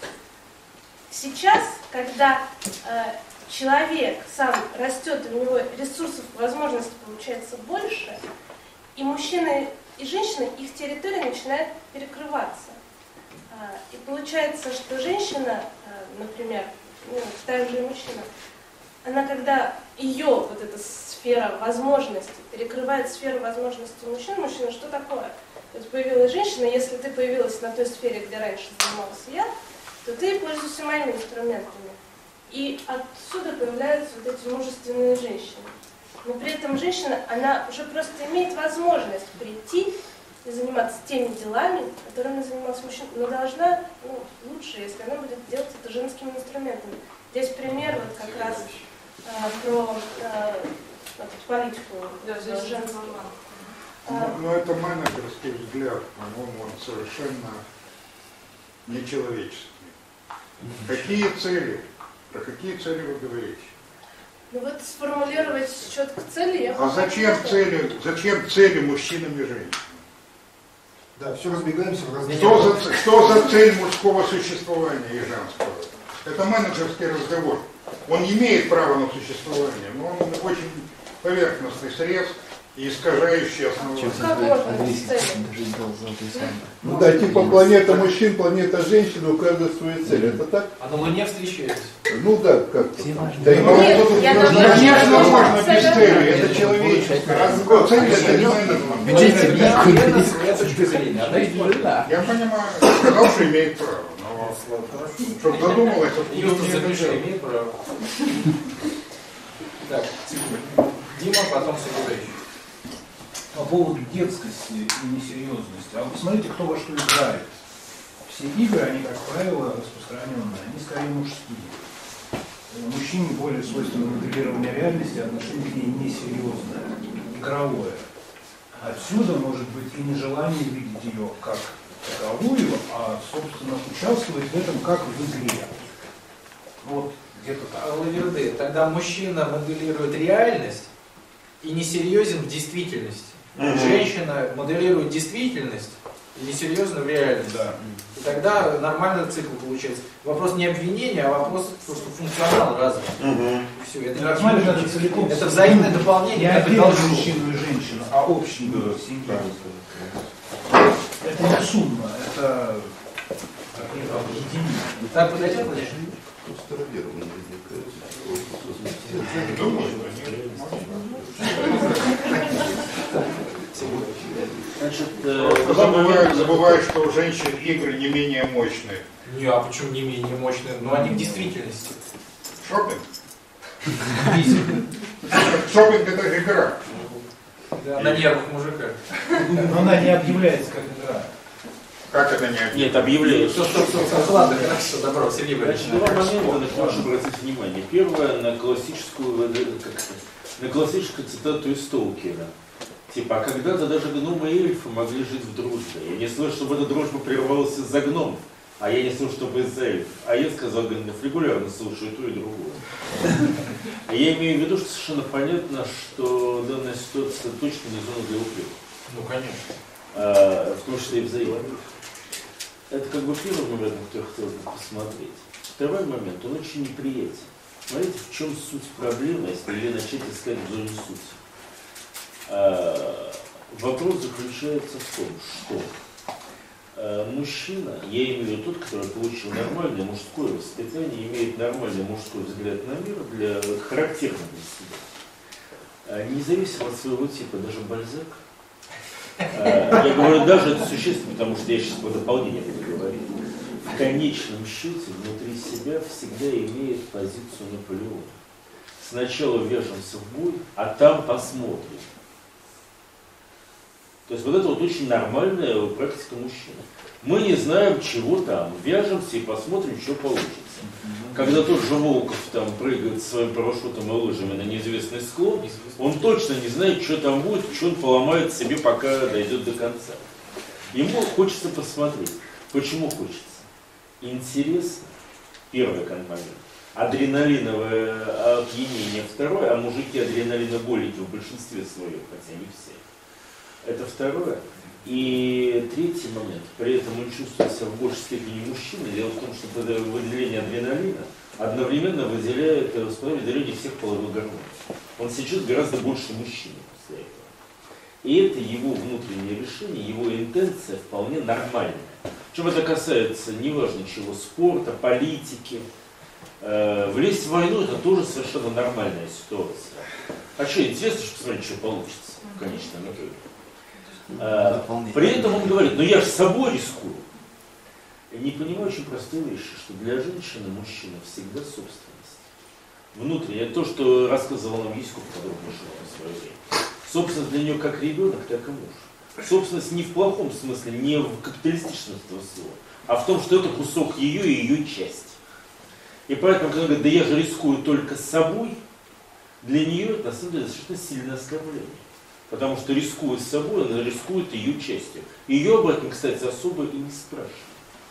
Сейчас, когда человек сам растет, у него ресурсов, возможностей получается больше, и мужчины и женщины, их территория начинает перекрываться. И получается, что женщина, например, так же и мужчина, она когда ее эта сфера возможностей перекрывает сферу возможностей мужчины, что такое? То есть появилась женщина, если ты появилась на той сфере, где раньше занимался я, то ты пользуешься моими инструментами. И отсюда появляются эти мужественные женщины. Но при этом женщина, она уже просто имеет возможность прийти и заниматься теми делами, которыми занимался мужчина, но должна, лучше, если она будет делать это женскими инструментами. Здесь пример как раз про политику женскую. Но это менеджерский взгляд, по-моему, он совершенно нечеловеческий. Какие цели? Про какие цели вы говорите? Сформулировать четко цели я хочу. А зачем цели мужчинам и женщинам? Да, все разбегаемся в разные... Что за цель мужского существования и женского? Это менеджерский разговор. Он имеет право на существование, но он очень поверхностный срез и искажающий основание. Ну да, типа планета мужчин, планета женщин, у каждого своя цель. Это так? Но мы не встречаемся. Ну да, как? Да, конечно, можно без цели, это человеческое. Цель это не менеджмент. Я понимаю, сказал, что имеет право. Чтобы задумалась, Юстус запиши, имеет право. Так, Дима, потом Сергей. По поводу детскости и несерьезности. А вы посмотрите, кто во что играет. Все игры, они, как правило, распространенные, они скорее мужские. Мужчине более свойственно моделирование реальности, отношение к ней несерьезное, игровое. Отсюда может быть и нежелание видеть ее как таковую, а, собственно, участвовать в этом как в игре. Вот где-то так. Лаверды, тогда мужчина моделирует реальность и несерьезен в действительности. Женщина моделирует действительность и несерьезно в реальности. Да. И тогда нормальный цикл получается. Вопрос не обвинения, а вопрос, что функционал развит. Все, это нормально, надо целиком. Это взаимное дополнение. Не отдельно мужчину и женщину, а общий мир семьи. Это не сумма, это единица. Так, подойдем, конечно. Забывают, что у женщин игры не менее мощные. Не, а почему не менее мощные? Но они в действительности. Шопинг? Шопинг это же игра. Да, на нервах мужика. Но она не объявляется как игра. Как это не объявляется? Нет, объявляют. Ладно, хорошо, добро, Сергей Борисович. Два момента, на что нужно обратить внимание. Первое, на классическую цитату из Толкина. Типа, а когда-то даже гномы и эльфы могли жить в дружбе. Я не слышу, чтобы эта дружба прервалась из-за гномов, а я не слышу, чтобы из-за эльфов. А я сказал, гномов регулярно слушаю и то, и другое. Я имею в виду, что совершенно понятно, что данная ситуация точно не зона для упрека. Ну, конечно. В том числе и взаимно. Это как бы первый момент, на который я хотел бы посмотреть. Второй момент, он очень неприятен. Смотрите, в чем суть проблемы, если ее начать искать в зоне сути. Вопрос заключается в том, что мужчина, я имею в виду тот, который получил нормальное мужское воспитание, имеет нормальный мужской взгляд на мир, характерный для себя, независимо от своего типа, даже Бальзак, я говорю, даже это существенно, потому что я сейчас по дополнению буду говорить, в конечном счете внутри себя всегда имеет позицию Наполеона. Сначала вяжемся в бой, а там посмотрим. То есть вот это вот очень нормальная практика мужчины. Мы не знаем, чего там, вяжемся и посмотрим, что получится. Когда тот же Волков там прыгает своим парашютом и лыжами на неизвестный склон, он точно не знает, что там будет, что он поломает себе, пока дойдет до конца. Ему хочется посмотреть. Почему хочется? Интересно, первый компонент. Адреналиновое опьянение второе, а мужики адреналиноболики в большинстве своем, хотя не все. Это второе. И третий момент. При этом он чувствует себя в большей степени мужчиной. Дело в том, что выделение адреналина одновременно выделяет выделение всех половых гормонов. Он себя чувствует гораздо больше мужчины после этого. И это его внутреннее решение, его интенция вполне нормальная. Причем это касается, неважно чего, спорта, политики. Влезть в войну — это тоже совершенно нормальная ситуация. А что, интересно, что посмотреть, что получится в конечном итоге. При этом он говорит, ну я же с собой рискую. Я не понимаю очень простой вещи, что для женщины мужчина всегда собственность. Внутреннее, то, что рассказывал нам Яськов подробно в свое время. Собственность для нее как ребенок, так и муж. Собственность не в плохом смысле, не в капиталистичном смысле, а в том, что это кусок ее и ее часть. И поэтому, когда говорит, да я же рискую только с собой, для нее это на самом деле совершенно сильное оскорбление. Потому что рискуя с собой, она рискует ее частью. Ее об этом, кстати, особо и не спрашивают.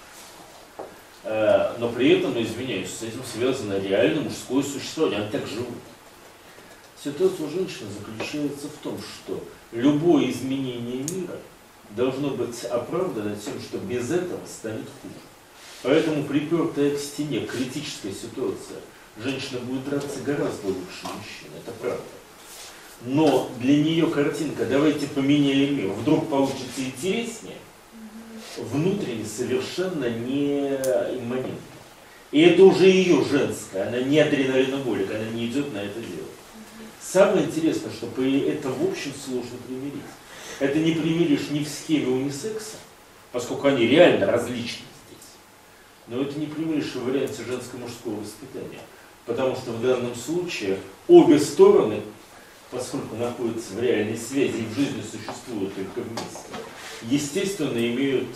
Но при этом, извиняюсь, с этим связано реально мужское существование. Они так живут. Ситуация у женщины заключается в том, что любое изменение мира должно быть оправдано тем, что без этого станет хуже. Поэтому припертая к стене критическая ситуация, женщина будет драться гораздо лучше мужчины. Это правда. Но для нее картинка «давайте поменяем мир» вдруг получится интереснее, внутренне совершенно не имманентно. И это уже ее женская, она не адреналиноболик, она не идет на это дело. Самое интересное, что это в общем сложно примирить. Это не примиришь ни в схеме унисекса, поскольку они реально различны здесь. Но это не примиришь в варианте женско-мужского воспитания. Потому что в данном случае обе стороны, поскольку находятся в реальной связи и в жизни существуют только вместе, естественно, имеют,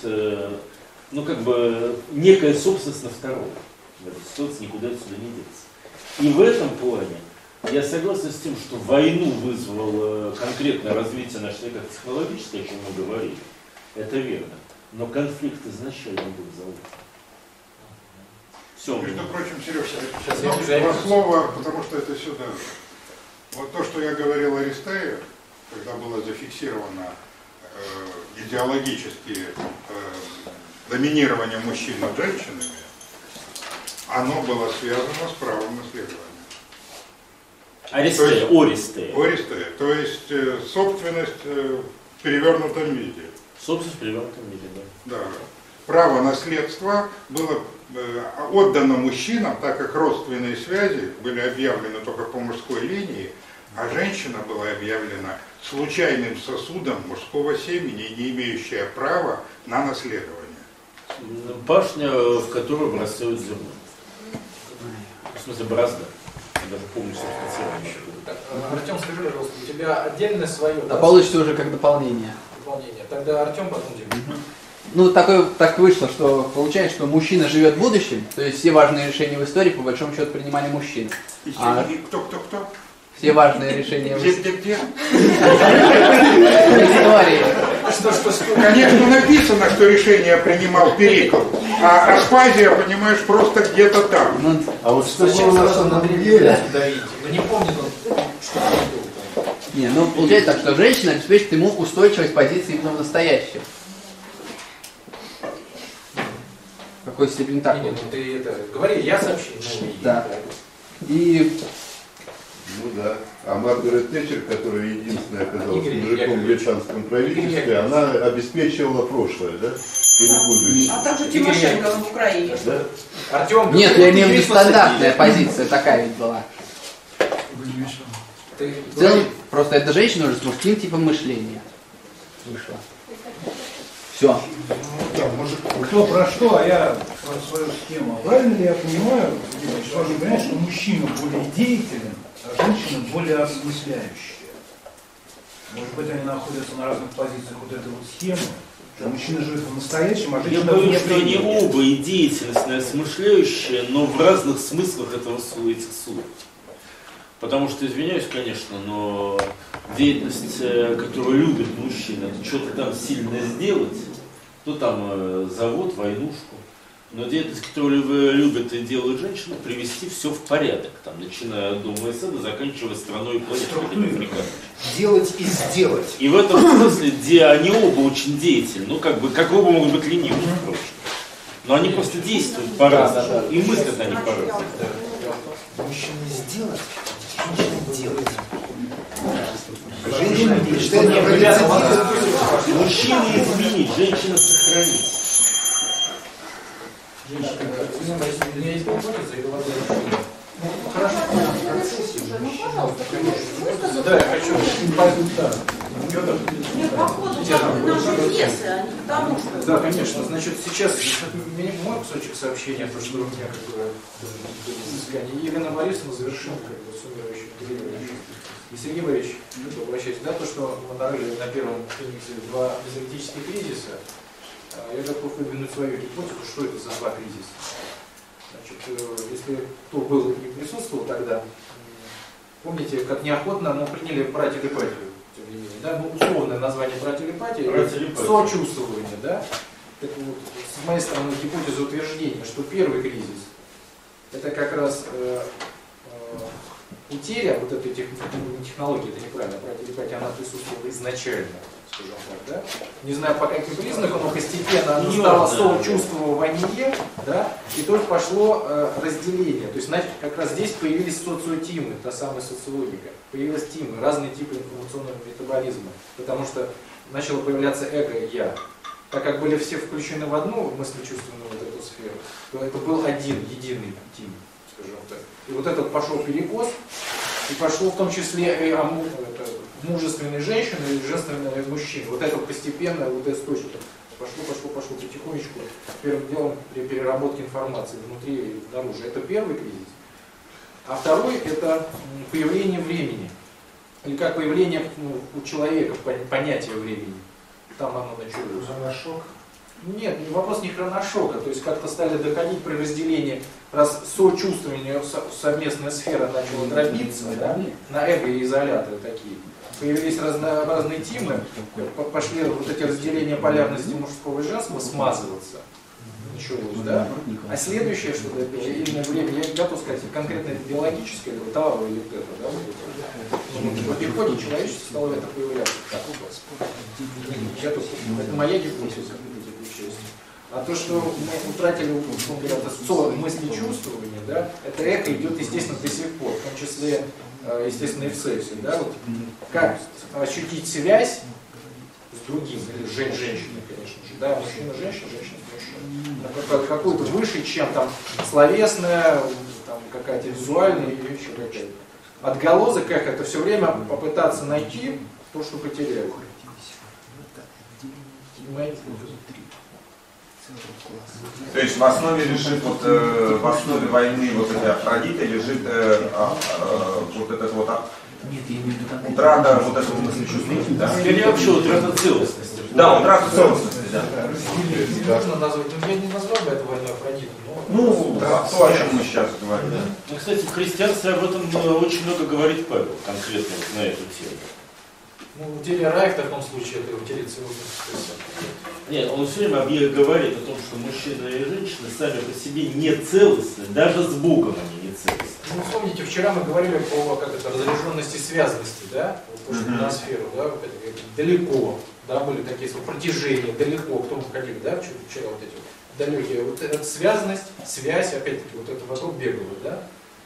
некая собственность на второго. В этой ситуации никуда отсюда не деться. И в этом плане я согласен с тем, что войну вызвало конкретное развитие нашей как технологическое, о чем мы говорили. Это верно. Но конфликт изначально был заложен. Все. Между прочим, Сереж, сейчас два слова, потому что это сюда. Вот то, что я говорил о Аристееве, когда было зафиксировано идеологически доминирование мужчин над женщинами, оно было связано с правом наследования. Аристея. То есть собственность в перевернутом виде. Собственность в перевернутом виде, да. Да. Право наследства было отдано мужчинам, так как родственные связи были объявлены только по мужской линии, а женщина была объявлена случайным сосудом мужского семени, не имеющая права на наследование. Пашня, в которую бросают зерно. В смысле, бразда. Я даже помню, что Артем, скажи, пожалуйста, у тебя отдельное свое... Да, получится уже как дополнение. Тогда Артем, потом Дима. ну, так вышло, что получается, что мужчина живет в будущем, то есть все важные решения в истории, по большому счету, принимали мужчины. Кто? Все важные решения в Где? истории. Конечно, написано, что решение принимал Перикл, а Аспазия, понимаешь, просто где-то там. А вот что было на самом деле? Ну не помню, что было. Не, ну получается так, что женщина обеспечит ему устойчивость позиции именно в настоящем. В какой степени так? Ну ты это говори, я сообщил. Да. И... Ну да. А Маргарет Тэтчер, которая единственная оказалась мужиком в британском правительстве, она обеспечивала прошлое, да? Или будущее. А также Тимошенко в Украине. Да? Артем, нет, я имею в виду стандартная позиция такая ведь была. В целом, просто эта женщина уже с мужским типом мышления вышла. Все. Кто про что, а я про свою схему. Правильно ли я понимаю, что важно понять, что мужчина более деятелен, а женщина более осмысляющая? Может быть, они находятся на разных позициях вот этой вот схемы, что мужчина живет в настоящем, а женщина Я боюсь, что они оба и деятельность, и осмысляющая, но в разных смыслах этого этих слов. Потому что, извиняюсь, конечно, но деятельность, которую любит мужчина, что-то там сильно сделать, то там завод, войнушку. Но деятельность, которую любит и делает женщина, привести все в порядок, там, начиная от дома и сада, заканчивая страной и планетой. Делать и сделать. И в этом смысле, где они оба очень деятельны, ну как бы, как оба могут быть ленивы, впрочем. Но они просто действуют по-разному, и мыслят они по-разному. Мужчина сделать, женщина делать. Женщина мужчина изменить, женщина сохранить. У меня есть гипотеза, и хорошо, в процессе уже. Да, я хочу. Да, конечно. Значит, сейчас мой кусочек сообщения, то, что у меня как бы изыскание. Елена Борисовна завершила как бы суммирующую. И Сергей Борисович, обращаюсь, да, то, что мы нарыли на первом фениксе два энергетических кризиса, я готов выдвинуть свою гипотезу, что это за два кризиса. Значит, если кто был и присутствовал тогда, помните, как неохотно мы приняли братья-телепатию, да, ну, условное название братья-телепатии, сочувствование, да. Так вот, с моей стороны гипотеза утверждения, что первый кризис это как раз утеря вот этой технологии, это неправильно, братья-телепатия, она присутствовала изначально. Скажем так, да? Не знаю по каким признакам, но постепенно оно стало сочувствование, да, и только пошло разделение. То есть, значит, как раз здесь появились социотимы, та самая социологика. Появились тимы, разные типы информационного метаболизма. Потому что начало появляться эго и я. Так как были все включены в одну мыслечувственную вот эту сферу, то это был один, единый тим, скажем так. И вот этот пошел перекос, и пошло в том числе и мужественные женщины и женственные мужчины. Вот это постепенно, вот это точно пошло потихонечку. Первым делом при переработке информации внутри и снаружи. Это первый кризис. А второй это появление времени. Или как появление у человека понятия времени. Там оно началось. Хроношок? Нет, вопрос не хроношока. То есть как-то стали доходить при разделении, раз сочувствование, совместная сфера начала дробиться, да, на эго и изоляторы такие. Появились разные тимы, пошли вот эти разделения полярности мужского и женского смазываться. Началось, да? А следующее, что это именно время, я не готов сказать, конкретно биологическое, или таловое, или это, да? В обиходе человечества стало это появляться. Это моя гипотеза. А то, что мы утратили, мысли-чувствования, да, это эго идет, естественно, до сих пор, в том числе, естественно, и в сексе, да, вот, как ощутить связь с другим, или женщиной, конечно же, да, мужчина-женщина, женщина-мужчина, какую-то выше, чем там словесная, там какая-то визуальная или еще какая-то. Отголосок, как это все время попытаться найти то, что потеряли. Понимаете? То есть в основе лежит, вот, в основе войны вот этой Афродиты лежит вот этот вот утрата вот этого мыслечувствия. Да? Или вообще утрата целостности. Да, утрата целостности. разделить. Можно назвать, но я не назвал бы это войной Афродиты. Ну, да, то, о чем мы сейчас говорим. Да. Ну, кстати, в христианстве об этом очень много говорит Павел, конкретно на эту тему. Ну, утеря рая в таком случае, это утеря целого Христа. Нет, он все время говорит о том, что мужчина и женщина сами по себе не целостны, даже с Богом они не целостны. Ну, вспомните, вчера мы говорили по разряженности связанности, да, по атмосферу, да, далеко, да, были такие протяжения, далеко, кто мы ходили, да, вчера вот эти вот далекие, вот эта связанность, связь, опять-таки, вот это вокруг беглого, да?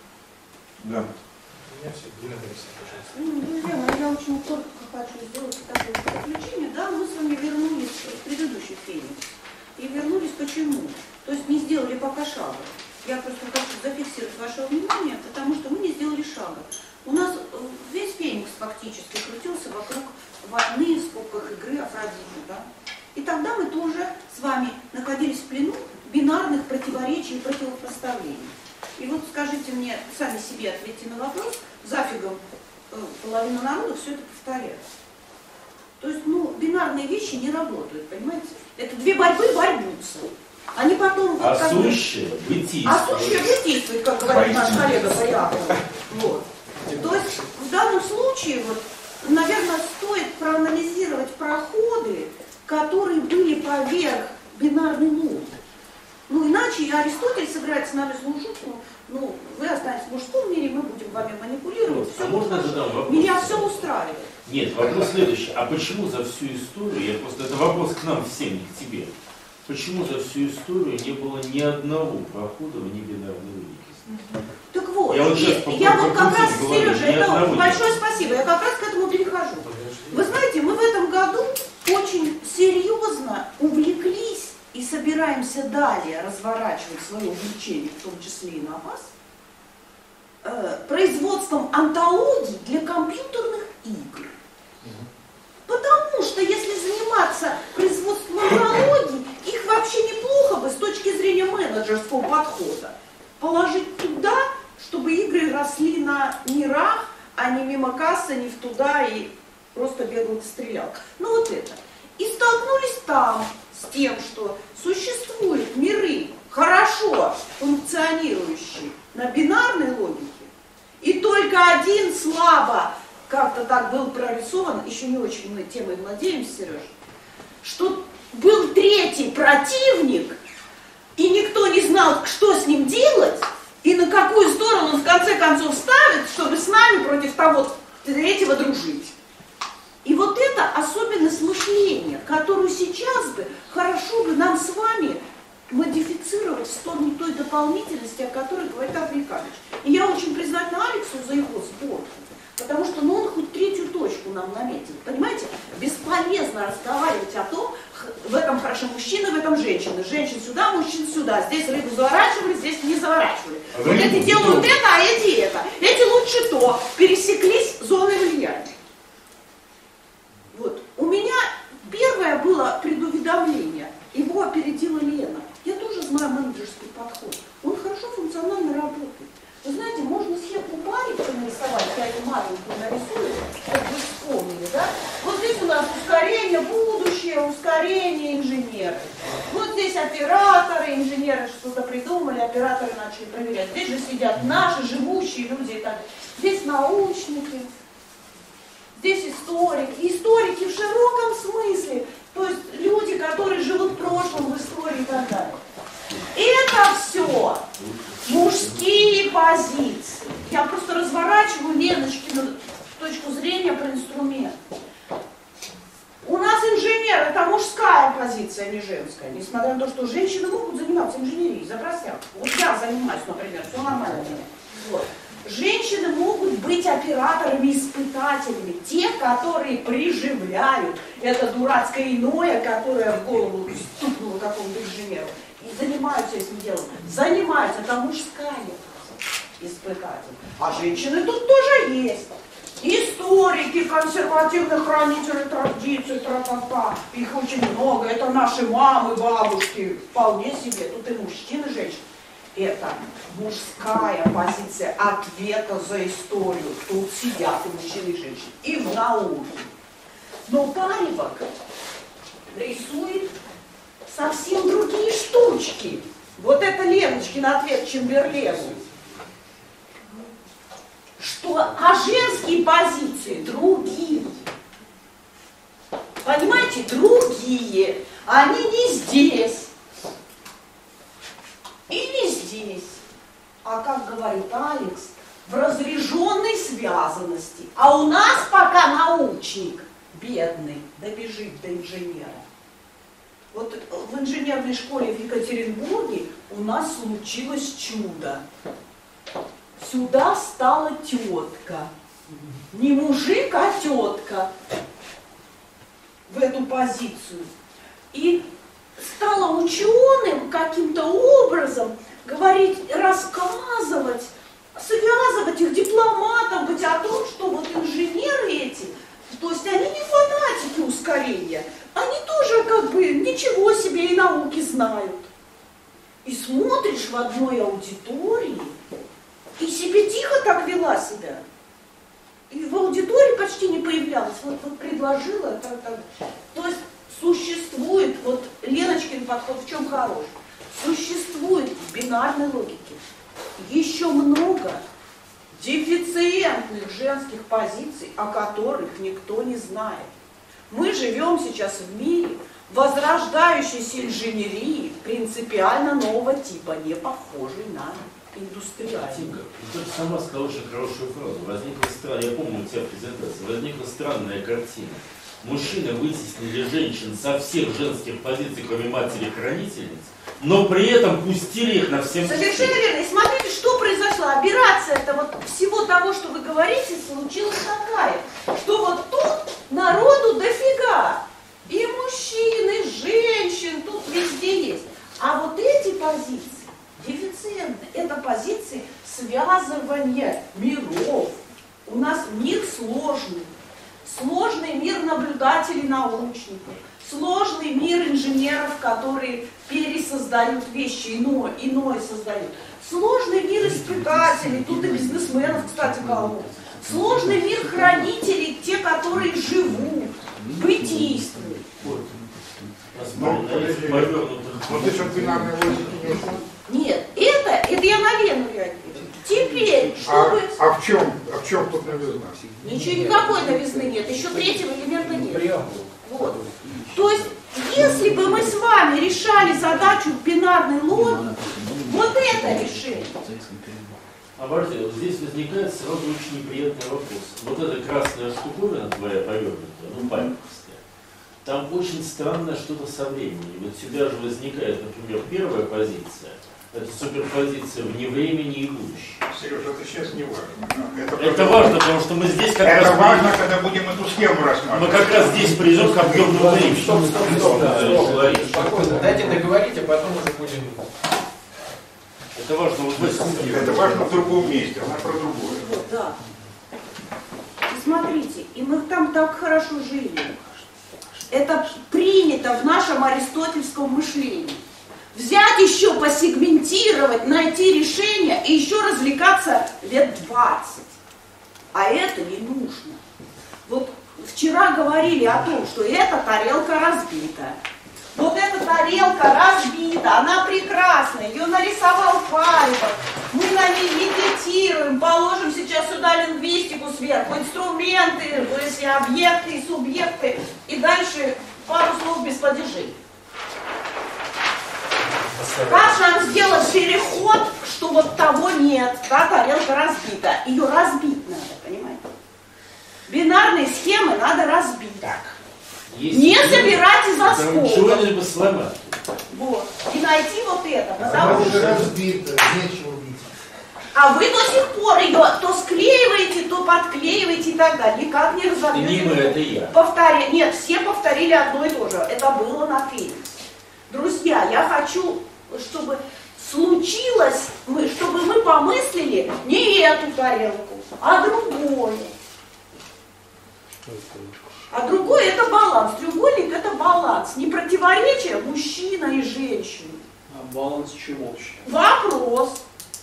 Да. У меня все, Елена Борисовна, Ну, друзья, я очень коротко хочу сделать такое заключение. Да, мы с вами вернулись в предыдущий феникс. И вернулись почему? То есть не сделали пока шага. Я просто хочу зафиксировать ваше внимание, потому что мы не сделали шага. У нас весь феникс фактически крутился вокруг войны, в скобках игры Афродиты. Да? И тогда мы тоже с вами находились в плену бинарных противоречий и противопоставлений. И вот скажите мне, сами себе ответьте на вопрос, зафигом половина народа все это повторяет. То есть, ну, бинарные вещи не работают, понимаете? Это две борьбы борются. Они потом... Вот, сущее бытийствует. А сущее бытийствует, как говорит наш коллега Бояков. Вот. То есть, в данном случае, вот, наверное, стоит проанализировать проходы, которые были поверх бинарной логики. Ну, иначе Аристотель сыграет с нами злую шутку. Ну, вы останетесь в мужском мире, мы будем вами манипулировать. Все можно задам вопрос? Меня все устраивает. Нет, вопрос следующий. А почему за всю историю, это вопрос к нам всем, не к тебе, почему за всю историю не было ни одного прохода в небинарной логике? Так вот, я вот как раз, Сережа, это большое спасибо, я как раз к этому перехожу. Вы знаете, мы в этом году очень серьезно увлеклись и собираемся далее разворачивать свое увлечение, в том числе и на вас, производством антологий для компьютерных игр. Потому что если заниматься производством антологий, их вообще неплохо бы с точки зрения менеджерского подхода положить туда, чтобы игры росли на мирах, а не мимо кассы, не в туда и просто бегал и стрелял. Ну вот это. И столкнулись там с тем, что существуют миры, хорошо функционирующие на бинарной логике, и только один слабо как-то так был прорисован, еще не очень мы темой владеем, Сереж, что был третий противник, и никто не знал, что с ним делать, и на какую сторону он в конце концов ставит, чтобы с нами против того третьего дружить. И вот это особенность мышления, которую сейчас бы хорошо бы нам с вами модифицировать в сторону той дополнительности, о которой говорит Африканыч. И я очень признательна Алексу за его сборку, потому что он хоть третью точку нам наметил. Понимаете, бесполезно разговаривать о том, в этом хорошо мужчины, в этом женщины. Женщин сюда, мужчин сюда. Здесь рыбу заворачивали, здесь не заворачивали. Вот эти делают это, а эти это. Эти лучше то. Пересеклись зоны влияния. Вот. У меня первое было предуведомление. Его опередила Лена. Я тоже знаю менеджерский подход. Он хорошо функционально работает. Вы знаете, можно схему маленькую нарисовать, я ее маленькую нарисую, как вы вспомнили, да? Вот здесь у нас ускорение будущее, ускорение инженеры. Вот здесь операторы, инженеры что-то придумали, операторы начали проверять. Здесь же сидят наши живущие люди и так далее. Здесь научники, здесь историки. Историки в широком смысле, то есть люди, которые живут в прошлом, в истории и так далее. Это все мужские позиции. Я просто разворачиваю Леночкину точку зрения про инструмент. У нас инженер — это мужская позиция, а не женская. Несмотря на то, что женщины могут заниматься инженерией, запросят. Вот я занимаюсь, например, все нормально. Вот. Женщины могут быть операторами, испытателями, те, которые приживляют это дурацкое иное, которое в голову стукнуло какому-то инженеру. И занимаются этим делом. Занимаются, это мужская испытатель. А женщины тут тоже есть. Историки, консервативные хранители традиций, тра-та-та. Их очень много. Это наши мамы, бабушки. Вполне себе. Тут и мужчины, и женщины. Это мужская позиция ответа за историю. Тут сидят и мужчины, и женщины. И в науке. Но Парибок рисует совсем другие штучки. Вот это Леночкин ответ Чемберлену. А женские позиции другие. Понимаете, другие. Они не здесь. И не здесь. А как говорит Алекс, в разряженной связанности. А у нас пока научник бедный добежит до инженера. Вот в инженерной школе в Екатеринбурге у нас случилось чудо. Сюда встала тетка. Не мужик, а тетка. В эту позицию. И стала ученым каким-то образом говорить, рассказывать, связывать их дипломатам, быть о том, что вот инженеры эти, то есть они не фанатики ускорения, они тоже как бы ничего себе и науки знают. И смотришь в одной аудитории, и себе тихо так вела себя. И в аудитории почти не появлялась. Вот предложила, так. То есть существует, вот Леночкин подход в чем хорош? Существует в бинарной логике еще много дефициентных женских позиций, о которых никто не знает. Мы живем сейчас в мире возрождающейся инженерии принципиально нового типа, не похожей на индустриальную. Ты сама сказала очень хорошую фразу. Я помню у тебя презентация, возникла странная картина. Мужчины вытеснили женщин со всех женских позиций, кроме матери-хранительниц, но при этом пустили их на всем. Совершенно верно. И смотрите, что произошло. Операция-то вот всего того, что вы говорите, случилась такая, что вот тут народу дофига. И мужчин, и женщин, тут везде есть. А вот эти позиции дефицитные, это позиции связывания миров. У нас мир сложный. Сложный мир наблюдателей, научников, сложный мир инженеров, которые пересоздают вещи, иное создают. Сложный мир испытателей, тут и бизнесменов, кстати, колонн. Сложный мир хранителей, те, которые живут, бытийствуют. Нет, это я на Лену реагирую. Теперь, чтобы... А в чем тут новизна? Ничего, никакой новизны нет, еще третьего элемента нет. Вот. То есть, если бы мы с вами решали задачу бинарной логики, вот это решение. Обратите, вот здесь возникает сразу очень неприятный вопрос. Вот эта красная штуковина твоя повернутая, памятовская, там очень странное что-то со временем. Вот сюда же возникает, например, первая позиция. Это суперпозиция вне времени и будущего. Сережа, это сейчас не важно. Это важно, потому что мы здесь как раз... Это важно, когда будем эту схему рассматривать. Мы как раз здесь придем к объемному времени. Стоп. Спокойно, дайте договорить, а потом уже будем... Это важно вот в этом. Это важно в другом месте, она про другое. Да. И смотрите, и мы там так хорошо жили. Это принято в нашем аристотельском мышлении. Взять еще, посегментировать, найти решение и еще развлекаться лет 20. А это не нужно. Вот вчера говорили о том, что эта тарелка разбита. Вот эта тарелка разбита, она прекрасная, ее нарисовал Парибов. Мы на ней медитируем, положим сейчас сюда лингвистику сверху, инструменты, то есть объекты и субъекты, и дальше пару слов без падежей. Как же нам сделать переход, что вот того нет, да, тарелка разбита. Ее разбить надо, понимаете? Бинарные схемы надо разбить. Так. Не собирать из осколков. Чего-либо сломать. Вот. И найти вот это. Она уже разбита, нечего бить. А вы до сих пор ее то склеиваете, то подклеиваете и так далее. Никак не разобьете. Не мы, это я. Нет, все повторили одно и то же. Это было на фильме. Друзья, я хочу, чтобы случилось, чтобы мы помыслили не эту тарелку, а другое. А другое это баланс. Треугольник это баланс. Не противоречие мужчина и женщина. А баланс чего? Вопрос.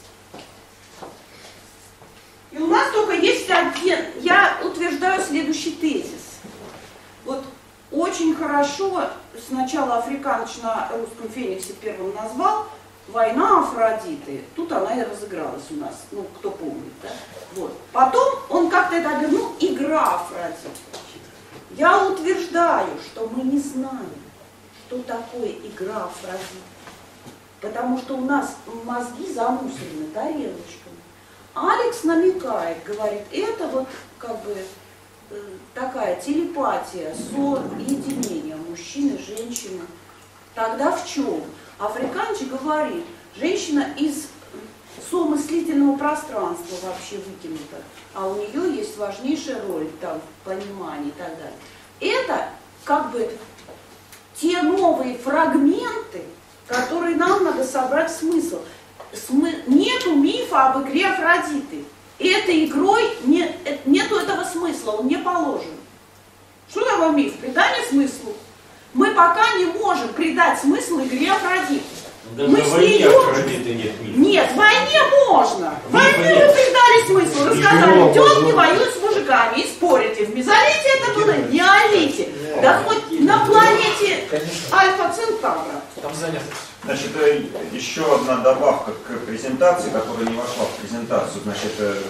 И у нас только есть один. Я утверждаю следующий тезис. Вот очень очень хорошо сначала Африканыч на русском Фениксе первым назвал «Война Афродиты». Тут она и разыгралась у нас, ну, кто помнит, да? Вот. Потом он как-то это обернул «Игра Афродиты». Я утверждаю, что мы не знаем, что такое игра Афродиты. Потому что у нас мозги замусорены тарелочками. Алекс намекает, говорит, это вот как бы такая телепатия, соединение мужчины, женщины. Тогда в чем? Африканч говорит, женщина из сомыслительного пространства вообще выкинута, а у нее есть важнейшая роль там в понимании и так далее. Это как бы те новые фрагменты, которые нам надо собрать в смысл. Нету мифа об игре Афродиты. Этой игрой нету этого смысла, он не положен. Что такое миф? Придание смыслу. Мы пока не можем придать смысл игре Афродиты. Даже мы в войне Афродиты нет мифа. Нет, в войне можно. В войне вы придали смысл. Рассказали, тетки воюют с мужиками и спорите. В мезолите это было, не олите. Да хоть на планете Альфа-Центавра. Там занято. Значит, еще одна добавка к презентации, которая не вошла в презентацию. Значит,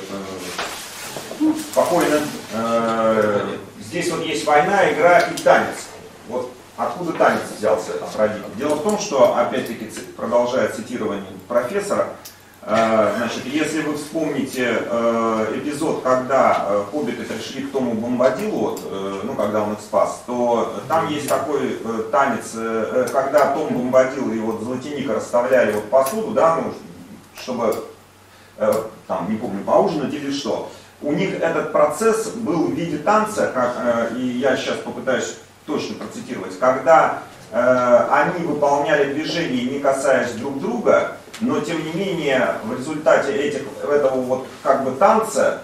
спокойно. Здесь вот есть война, игра и танец. Вот откуда танец взялся Афродиты? Дело в том, что, опять-таки, продолжая цитирование профессора, значит, если вы вспомните эпизод, когда хоббиты пришли к Тому Бомбадилу, ну, когда он их спас, то там есть такой танец, когда Том Бомбадил и вот Златиника расставляли вот посуду, да, ну, чтобы, там, не помню, поужинать или что. У них этот процесс был в виде танца, как, и я сейчас попытаюсь точно процитировать, когда они выполняли движения, не касаясь друг друга, но тем не менее в результате этого вот как бы танца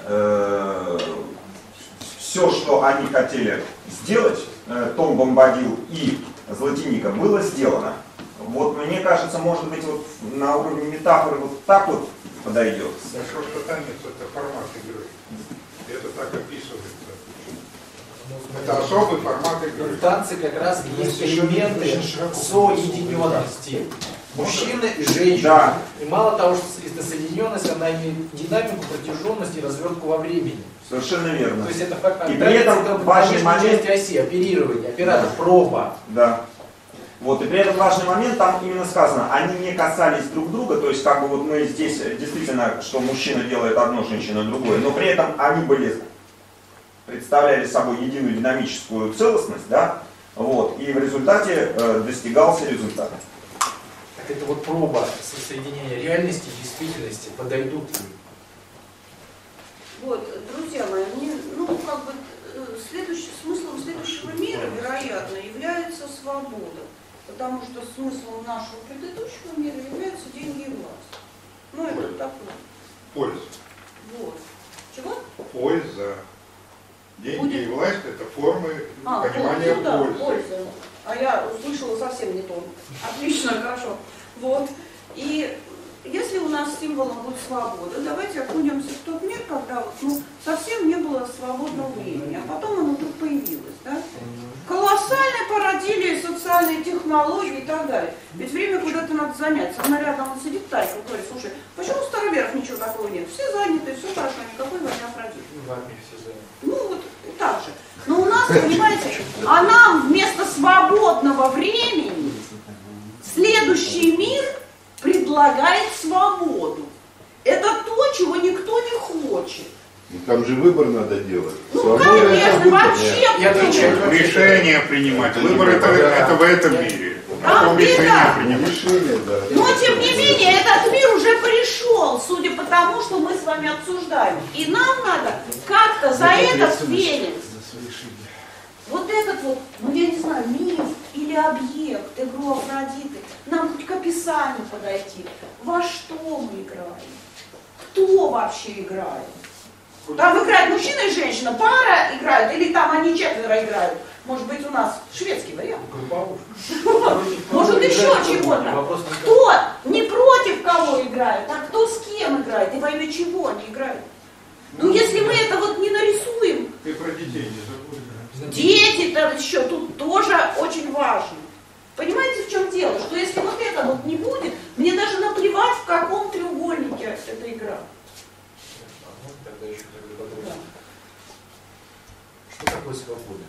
все, что они хотели сделать, Том Бомбадил и Златиника, было сделано. Вот мне кажется, может быть, вот на уровне метафоры вот так вот подойдет. Хорошо, что танец это формат игры. И это так описывается. Это особый формат игры. В танце как раз есть элементы соединенности. Мужчины и женщины. Да. И мало того, что эта соединенность, она имеет динамику, протяженность и развертку во времени. Совершенно верно. То есть это факт. И при этом важный момент оси, оперирование, оператор, да. Проба. Да. Вот, и при этом важный момент, там именно сказано, они не касались друг друга, то есть как бы вот мы здесь действительно, что мужчина делает одно, женщина другое, но при этом они представляли собой единую динамическую целостность, да, вот, и в результате достигался результат. Так это вот проба соединения реальности и действительности, подойдут ли? Вот, друзья мои, ну, как бы, смыслом следующего мира, вероятно, является свобода. Потому что смыслом нашего предыдущего мира являются деньги и власть. Ну, это такое. Польза. Вот. Чего? Польза. Деньги и власть – это формы понимания пользы. А я услышала совсем не то. Отлично, хорошо. Вот. И если у нас символом будет свобода, давайте окунемся в тот мир, когда вот, совсем не было свободного времени, а потом оно вдруг появилось. Да? Колоссально породили социальные технологии и так далее. Ведь время куда-то надо заняться. Она рядом сидит Тайка и говорит, слушай, почему у староверов ничего такого нет? Все заняты, все хорошо, никакой войны Афродиты. В армии все заняты. Ну вот так же. Но у нас, понимаете, а нам вместо свободного времени следующий мир предлагает свободу. Это то, чего никто не хочет. Там же выбор надо делать. Ну, конечно, вообще. Решение принимать. Выбор это в этом мире. Потом решение принимать. Но, тем не менее, этот мир уже пришел, судя по тому, что мы с вами обсуждаем. И нам надо как-то за этот феникс, вот этот вот, ну я не знаю, миф или объект, игру Афродиты, нам хоть к описанию подойти. Во что мы играем? Кто вообще играет? Там играет мужчина и женщина, пара играет, или там они четверо играют. Может быть, у нас шведский вариант. Может, еще чего-то. Кто не против кого играет, а кто с кем играет и во имя чего они играют. Ну, если мы это вот не нарисуем. Ты про детей не забудь. Дети там еще тут тоже очень важно. Понимаете, в чем дело? Что если вот это вот не будет, мне даже наплевать, в каком треугольнике эта игра. Что такое свобода?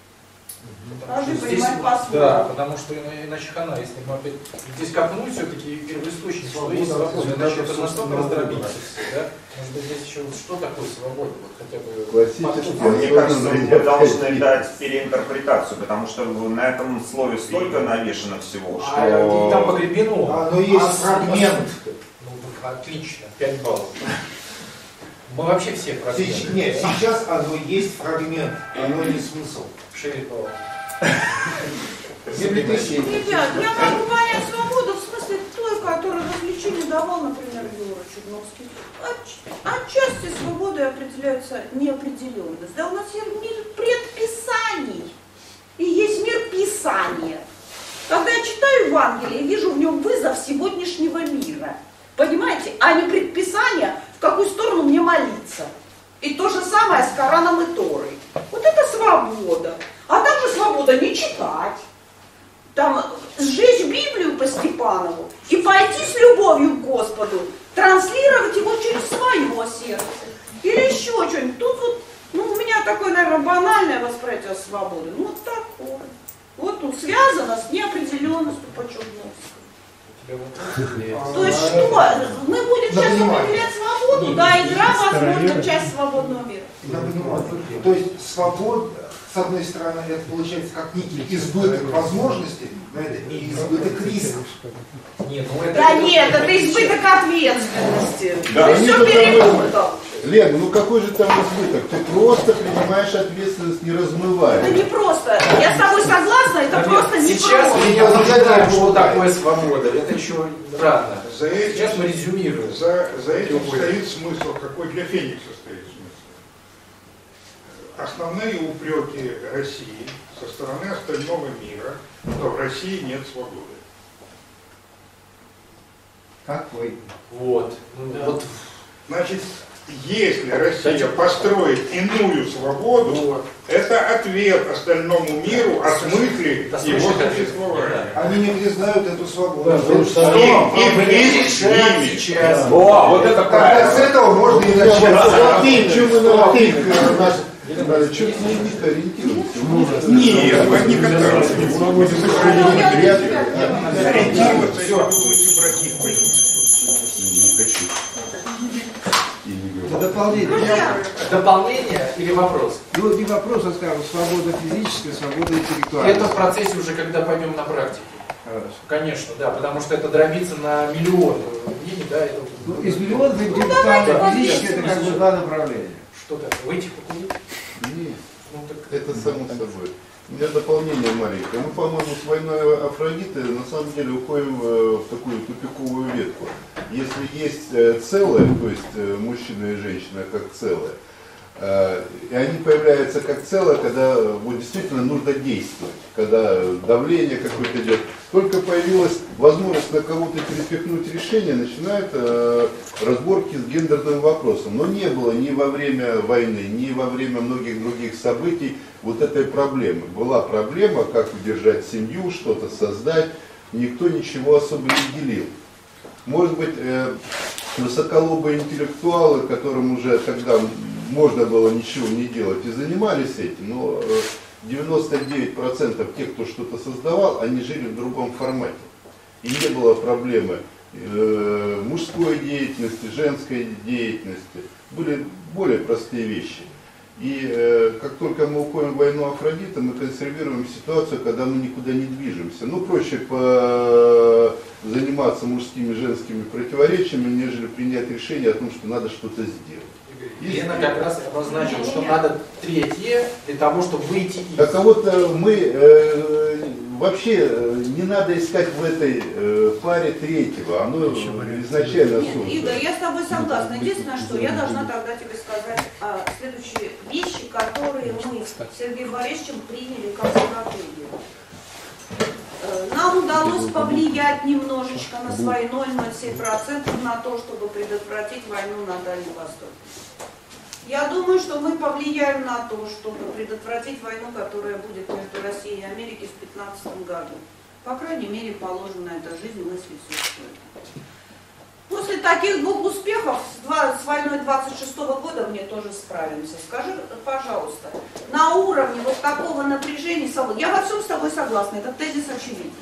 Да, потому что иначе хана, если мы опять здесь копнуть, все-таки первоисточник, что есть свобода, иначе это настолько раздробится все, да? Может быть, здесь еще вот что такое свобода? Вот хотя бы. Мне кажется, вы должны дать переинтерпретацию, потому что на этом слове столько навешено всего, что... Там погребено. Оно есть фрагмент. Ну, отлично, 5 баллов. Мы вообще все фрагменты. Нет, сейчас оно есть фрагмент, оно не смысл. Шерипова. Ребят, я могу понять свободу в смысле той, которую развлечение давал, например, Юра Чудновский. Отчасти свободой определяется неопределенность. Да, у нас есть мир предписаний и есть мир писания. Когда я читаю Евангелие, я вижу в нем вызов сегодняшнего мира. Понимаете? А не предписание, в какую сторону мне молиться. И то же самое с Кораном и Торой. Вот это свобода. А также свобода не читать. Там сжечь Библию по Степанову и пойти с любовью к Господу, транслировать его через свое сердце. Или еще что-нибудь. Тут вот, у меня такое, наверное, банальное восприятие свободы. Ну, вот такое. Вот связано с неопределенностью по Чудновскому. То есть что? Мы будем сейчас определять свободу, да, игра, возможно, часть свободного мира. То есть свобода, с одной стороны, это получается как некий избыток возможностей, но это и избыток рисков. Нет, это избыток ответственности. Да, Ты все перепутал. Лен, какой же там избыток? Ты просто принимаешь ответственность, не размывая. Это не просто. Я с тобой согласна, это просто не сейчас просто. Мы не обсуждаем, что такое свобода. Это еще рано. Сейчас мы резюмируем. За этим стоит смысл, какой для Феникса стоит смысл. Основные упреки России со стороны остального мира, что в России нет свободы. Какой? Вот. Значит, если Россия построит иную свободу, это ответ остальному миру о смысле его существования. Они не признают эту свободу. Вот это правильно. С этого можно и начать. Чем мы на них чуть не ориентируемся? Нет, мы не катаемся. Мы будем ориентироваться, и будете враги в политике. Не хочу. Дополнение или вопрос? Не вопрос, а скажем, свобода физическая, свобода интеллектуальная. Это в процессе уже, когда пойдем на практику. Конечно, да, потому что это дробится на миллион мнений, да. Это... из миллиона интеллектуальной, физической, это как бы два направления. Что так, выйти покурить? Нет, это само собой. У меня дополнение маленькое. Мы, по-моему, с войной Афродиты на самом деле уходим в такую тупиковую ветку. Если есть целое, то есть мужчина и женщина как целое, и они появляются как целое, когда вот действительно нужно действовать, когда давление какое-то идет. Только появилась возможность на кого-то перепихнуть решение, начинают разборки с гендерным вопросом. Но не было ни во время войны, ни во время многих других событий вот этой проблемы. Была проблема, как удержать семью, что-то создать. Никто ничего особо не делил. Может быть, высоколобые интеллектуалы, которым уже тогда можно было ничего не делать, и занимались этим, но 99% тех, кто что-то создавал, они жили в другом формате. И не было проблемы мужской деятельности, женской деятельности. Были более простые вещи. И как только мы уходим в войну Афродиты, мы консервируем ситуацию, когда мы никуда не движемся. Ну, проще заниматься мужскими и женскими противоречиями, нежели принять решение о том, что надо что-то сделать. Лена как раз обозначила, что надо третье для того, чтобы выйти из... Так а вот мы вообще не надо искать в этой паре третьего, оно изначально создано. Игорь, я с тобой согласна. Единственное, что я должна тогда тебе сказать следующие вещи, которые мы с Сергеем Борисовичем приняли как стратегию. Нам удалось повлиять немножечко на свои 0,07% на то, чтобы предотвратить войну на Дальнем Востоке. Я думаю, что мы повлияем на то, чтобы предотвратить войну, которая будет между Россией и Америкой в 2015 году. По крайней мере, положим на это жизнь, мысли, все что это. После таких двух успехов с войной 26-го года мне тоже справимся. Скажи, пожалуйста, на уровне вот такого напряжения, я во всем с тобой согласна, этот тезис очевиден.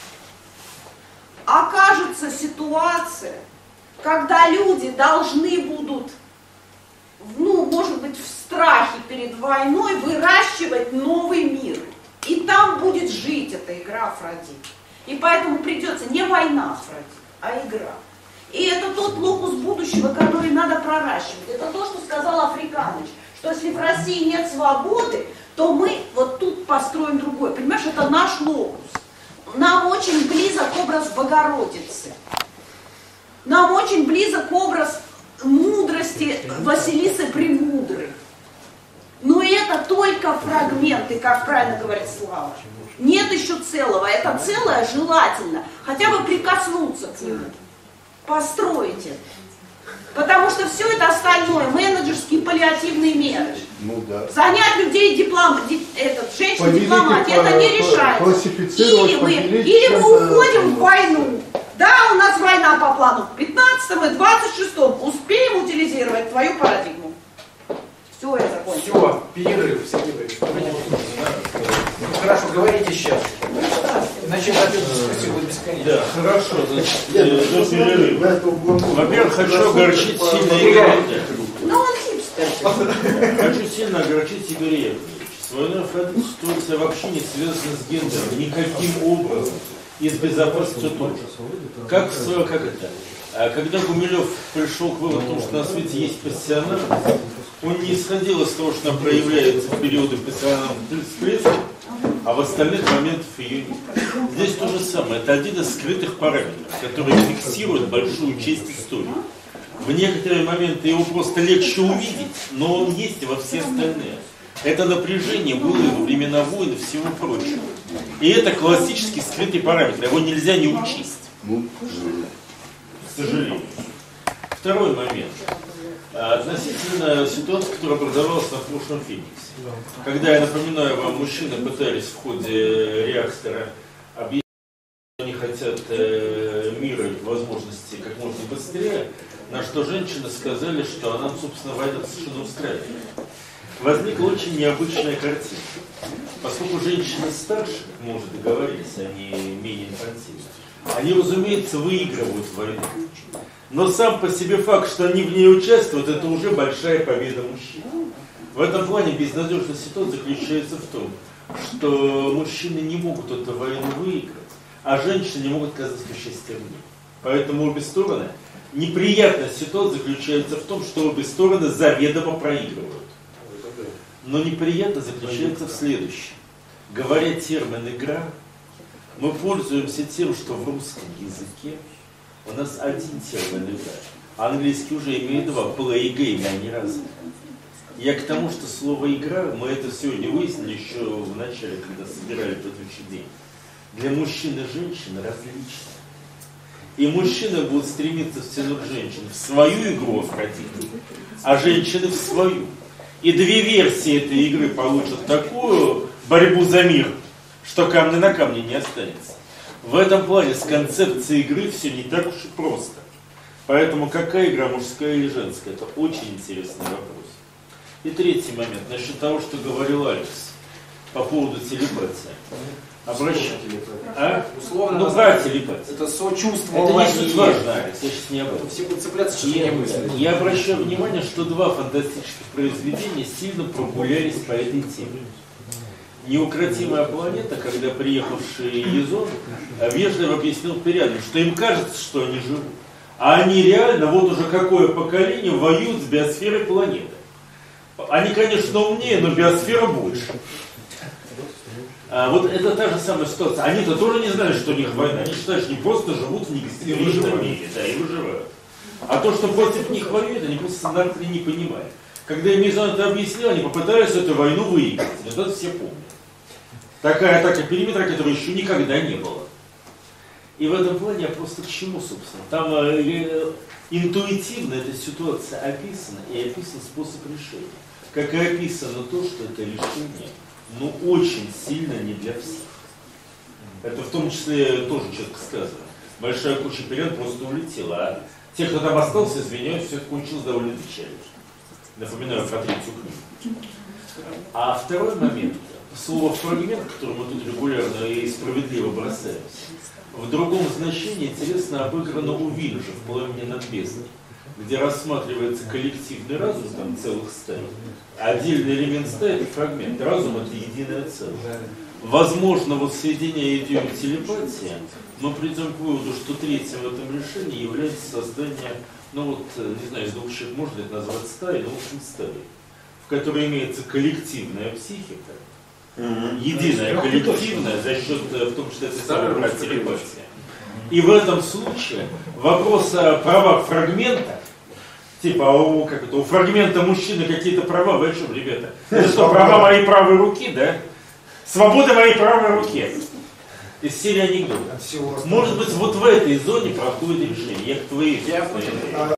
Окажется ситуация, когда люди должны будут, ну, может быть, в страхе перед войной выращивать новый мир. И там будет жить эта игра Афродит. И поэтому придется не война Афродит, а игра. И это тот локус будущего, который надо проращивать. Это то, что сказал Африканыч, что если в России нет свободы, то мы вот тут построим другое. Понимаешь, это наш локус. Нам очень близок образ Богородицы. Нам очень близок образ мудрости Василисы Премудрой. Но это только фрагменты, как правильно говорит Слава. Нет еще целого. Это целое желательно. Хотя бы прикоснуться к нему. Построить это. Потому что все это остальное, менеджерские паллиативные меры. Ну, да. Занять людей женщин дипломатией, это не решается. Или мы уходим в войну. Да, у нас война по плану в 15-м и 26-м. Успеем утилизировать твою парадигму. Все, я закончил. Все, перерыв, Сергей Борисович. Ну, хорошо, говорите сейчас. Иначе дискуссия будет бесконечна. Да, хорошо, значит, до перерыва. Во-первых, хочу огорчить сильно Игоря. Хочу сильно огорчить Игоря Яковлевича. С войной Афродит ситуация вообще не связана с гендером, никаким образом. И с безопасностью тоже. Как это? Когда Гумилев пришел к выводу, что на свете есть профессионалы, он не исходил из того, что она проявляется в периоды профессионального стресса, а в остальных моментах ее нет. Здесь то же самое. Это один из скрытых параметров, который фиксирует большую часть истории. В некоторые моменты его просто легче увидеть, но он есть и во все остальные. Это напряжение было и во времена войн и всего прочего. И это классический скрытый параметр, его нельзя не учесть. К сожалению. Второй момент. Относительно ситуации, которая образовалась на прошлом Фениксе. Когда, я напоминаю вам, мужчины пытались в ходе реактора объяснить, что они хотят мира и возможности как можно быстрее, на что женщины сказали, что она, собственно, война совершенно устраивает. Возникла очень необычная картина. Поскольку женщины старше, мы уже договорились, они менее инфантильны, они, разумеется, выигрывают войну. Но сам по себе факт, что они в ней участвуют, это уже большая победа мужчин. В этом плане безнадежная ситуация заключается в том, что мужчины не могут эту войну выиграть, а женщины не могут оказать участие в ней. Поэтому обе стороны, неприятная ситуация заключается в том, что обе стороны заведомо проигрывают. Но неприятно заключается в следующем. Говоря термин «игра», мы пользуемся тем, что в русском языке у нас один термин «игра», а английский уже имеет два, play и game, они разные. Я к тому, что слово «игра», мы это сегодня выяснили еще в начале, когда собирали предыдущий день, для мужчин и женщин различно. И мужчины будут стремиться втянуть женщин в свою игру Афродиту, а женщины в свою. И две версии этой игры получат такую борьбу за мир, что камня на камне не останется. В этом плане с концепцией игры все не так уж и просто. Поэтому какая игра, мужская или женская, это очень интересный вопрос. И третий момент, насчет того, что говорил Алекс по поводу телепатии. Условно, про телепатию. Это сочувствие. Это не суть важно, Алекс, я сейчас не об этом. Все будут цепляться, что я мыслю. Я обращаю внимание, что два фантастических произведения сильно прогулялись по этой теме. «Неукротимая планета», когда приехавший Езон вежливо объяснил Пириаду, что им кажется, что они живут. А они реально, вот уже какое поколение, воюют с биосферой планеты. Они, конечно, умнее, но биосфера больше. Вот это та же самая ситуация. Они-то тоже не знают, что у них война. Они считают, что они просто живут в негостеприимном мире, да, и выживают. А то, что против них воюют, они просто стандартно не понимают. Когда им Езон это объяснил, они попытались эту войну выиграть. Это все помнят. Такая атака периметра, которой еще никогда не было. И в этом плане я просто к чему, собственно? Там интуитивно эта ситуация описана, и описан способ решения. Как и описано то, что это решение, ну, очень сильно не для всех. Это в том числе тоже четко сказано. Большая куча перен просто улетела, а те, кто там остался, извиняюсь, все это кончилось довольно печально. Напоминаю про третью книгу. А второй момент. Слово «фрагмент», которое мы тут регулярно и справедливо бросаемся, в другом значении интересно обыграно у Винжа в «Пламени над бездной», где рассматривается коллективный разум, там целых стаи, а отдельный элемент стаи — это фрагмент. Разум — это единое целое. Возможно, вот соединяя идею телепатии, мы придем к выводу, что третьим в этом решении является создание, ну вот, не знаю, из двух человек можно это назвать стаей, но в общем стаей, в которой имеется коллективная психика, единая коллективная, за счет, в том числе, этой самой телепатии. И в этом случае вопрос о правах фрагмента, типа, у фрагмента мужчины какие-то права, вы о чем, ребята? Это что, права моей правой руки, да? Свобода моей правой руки. Из серии анекдотов. Может быть, вот в этой зоне проходит решение. Я к твоей.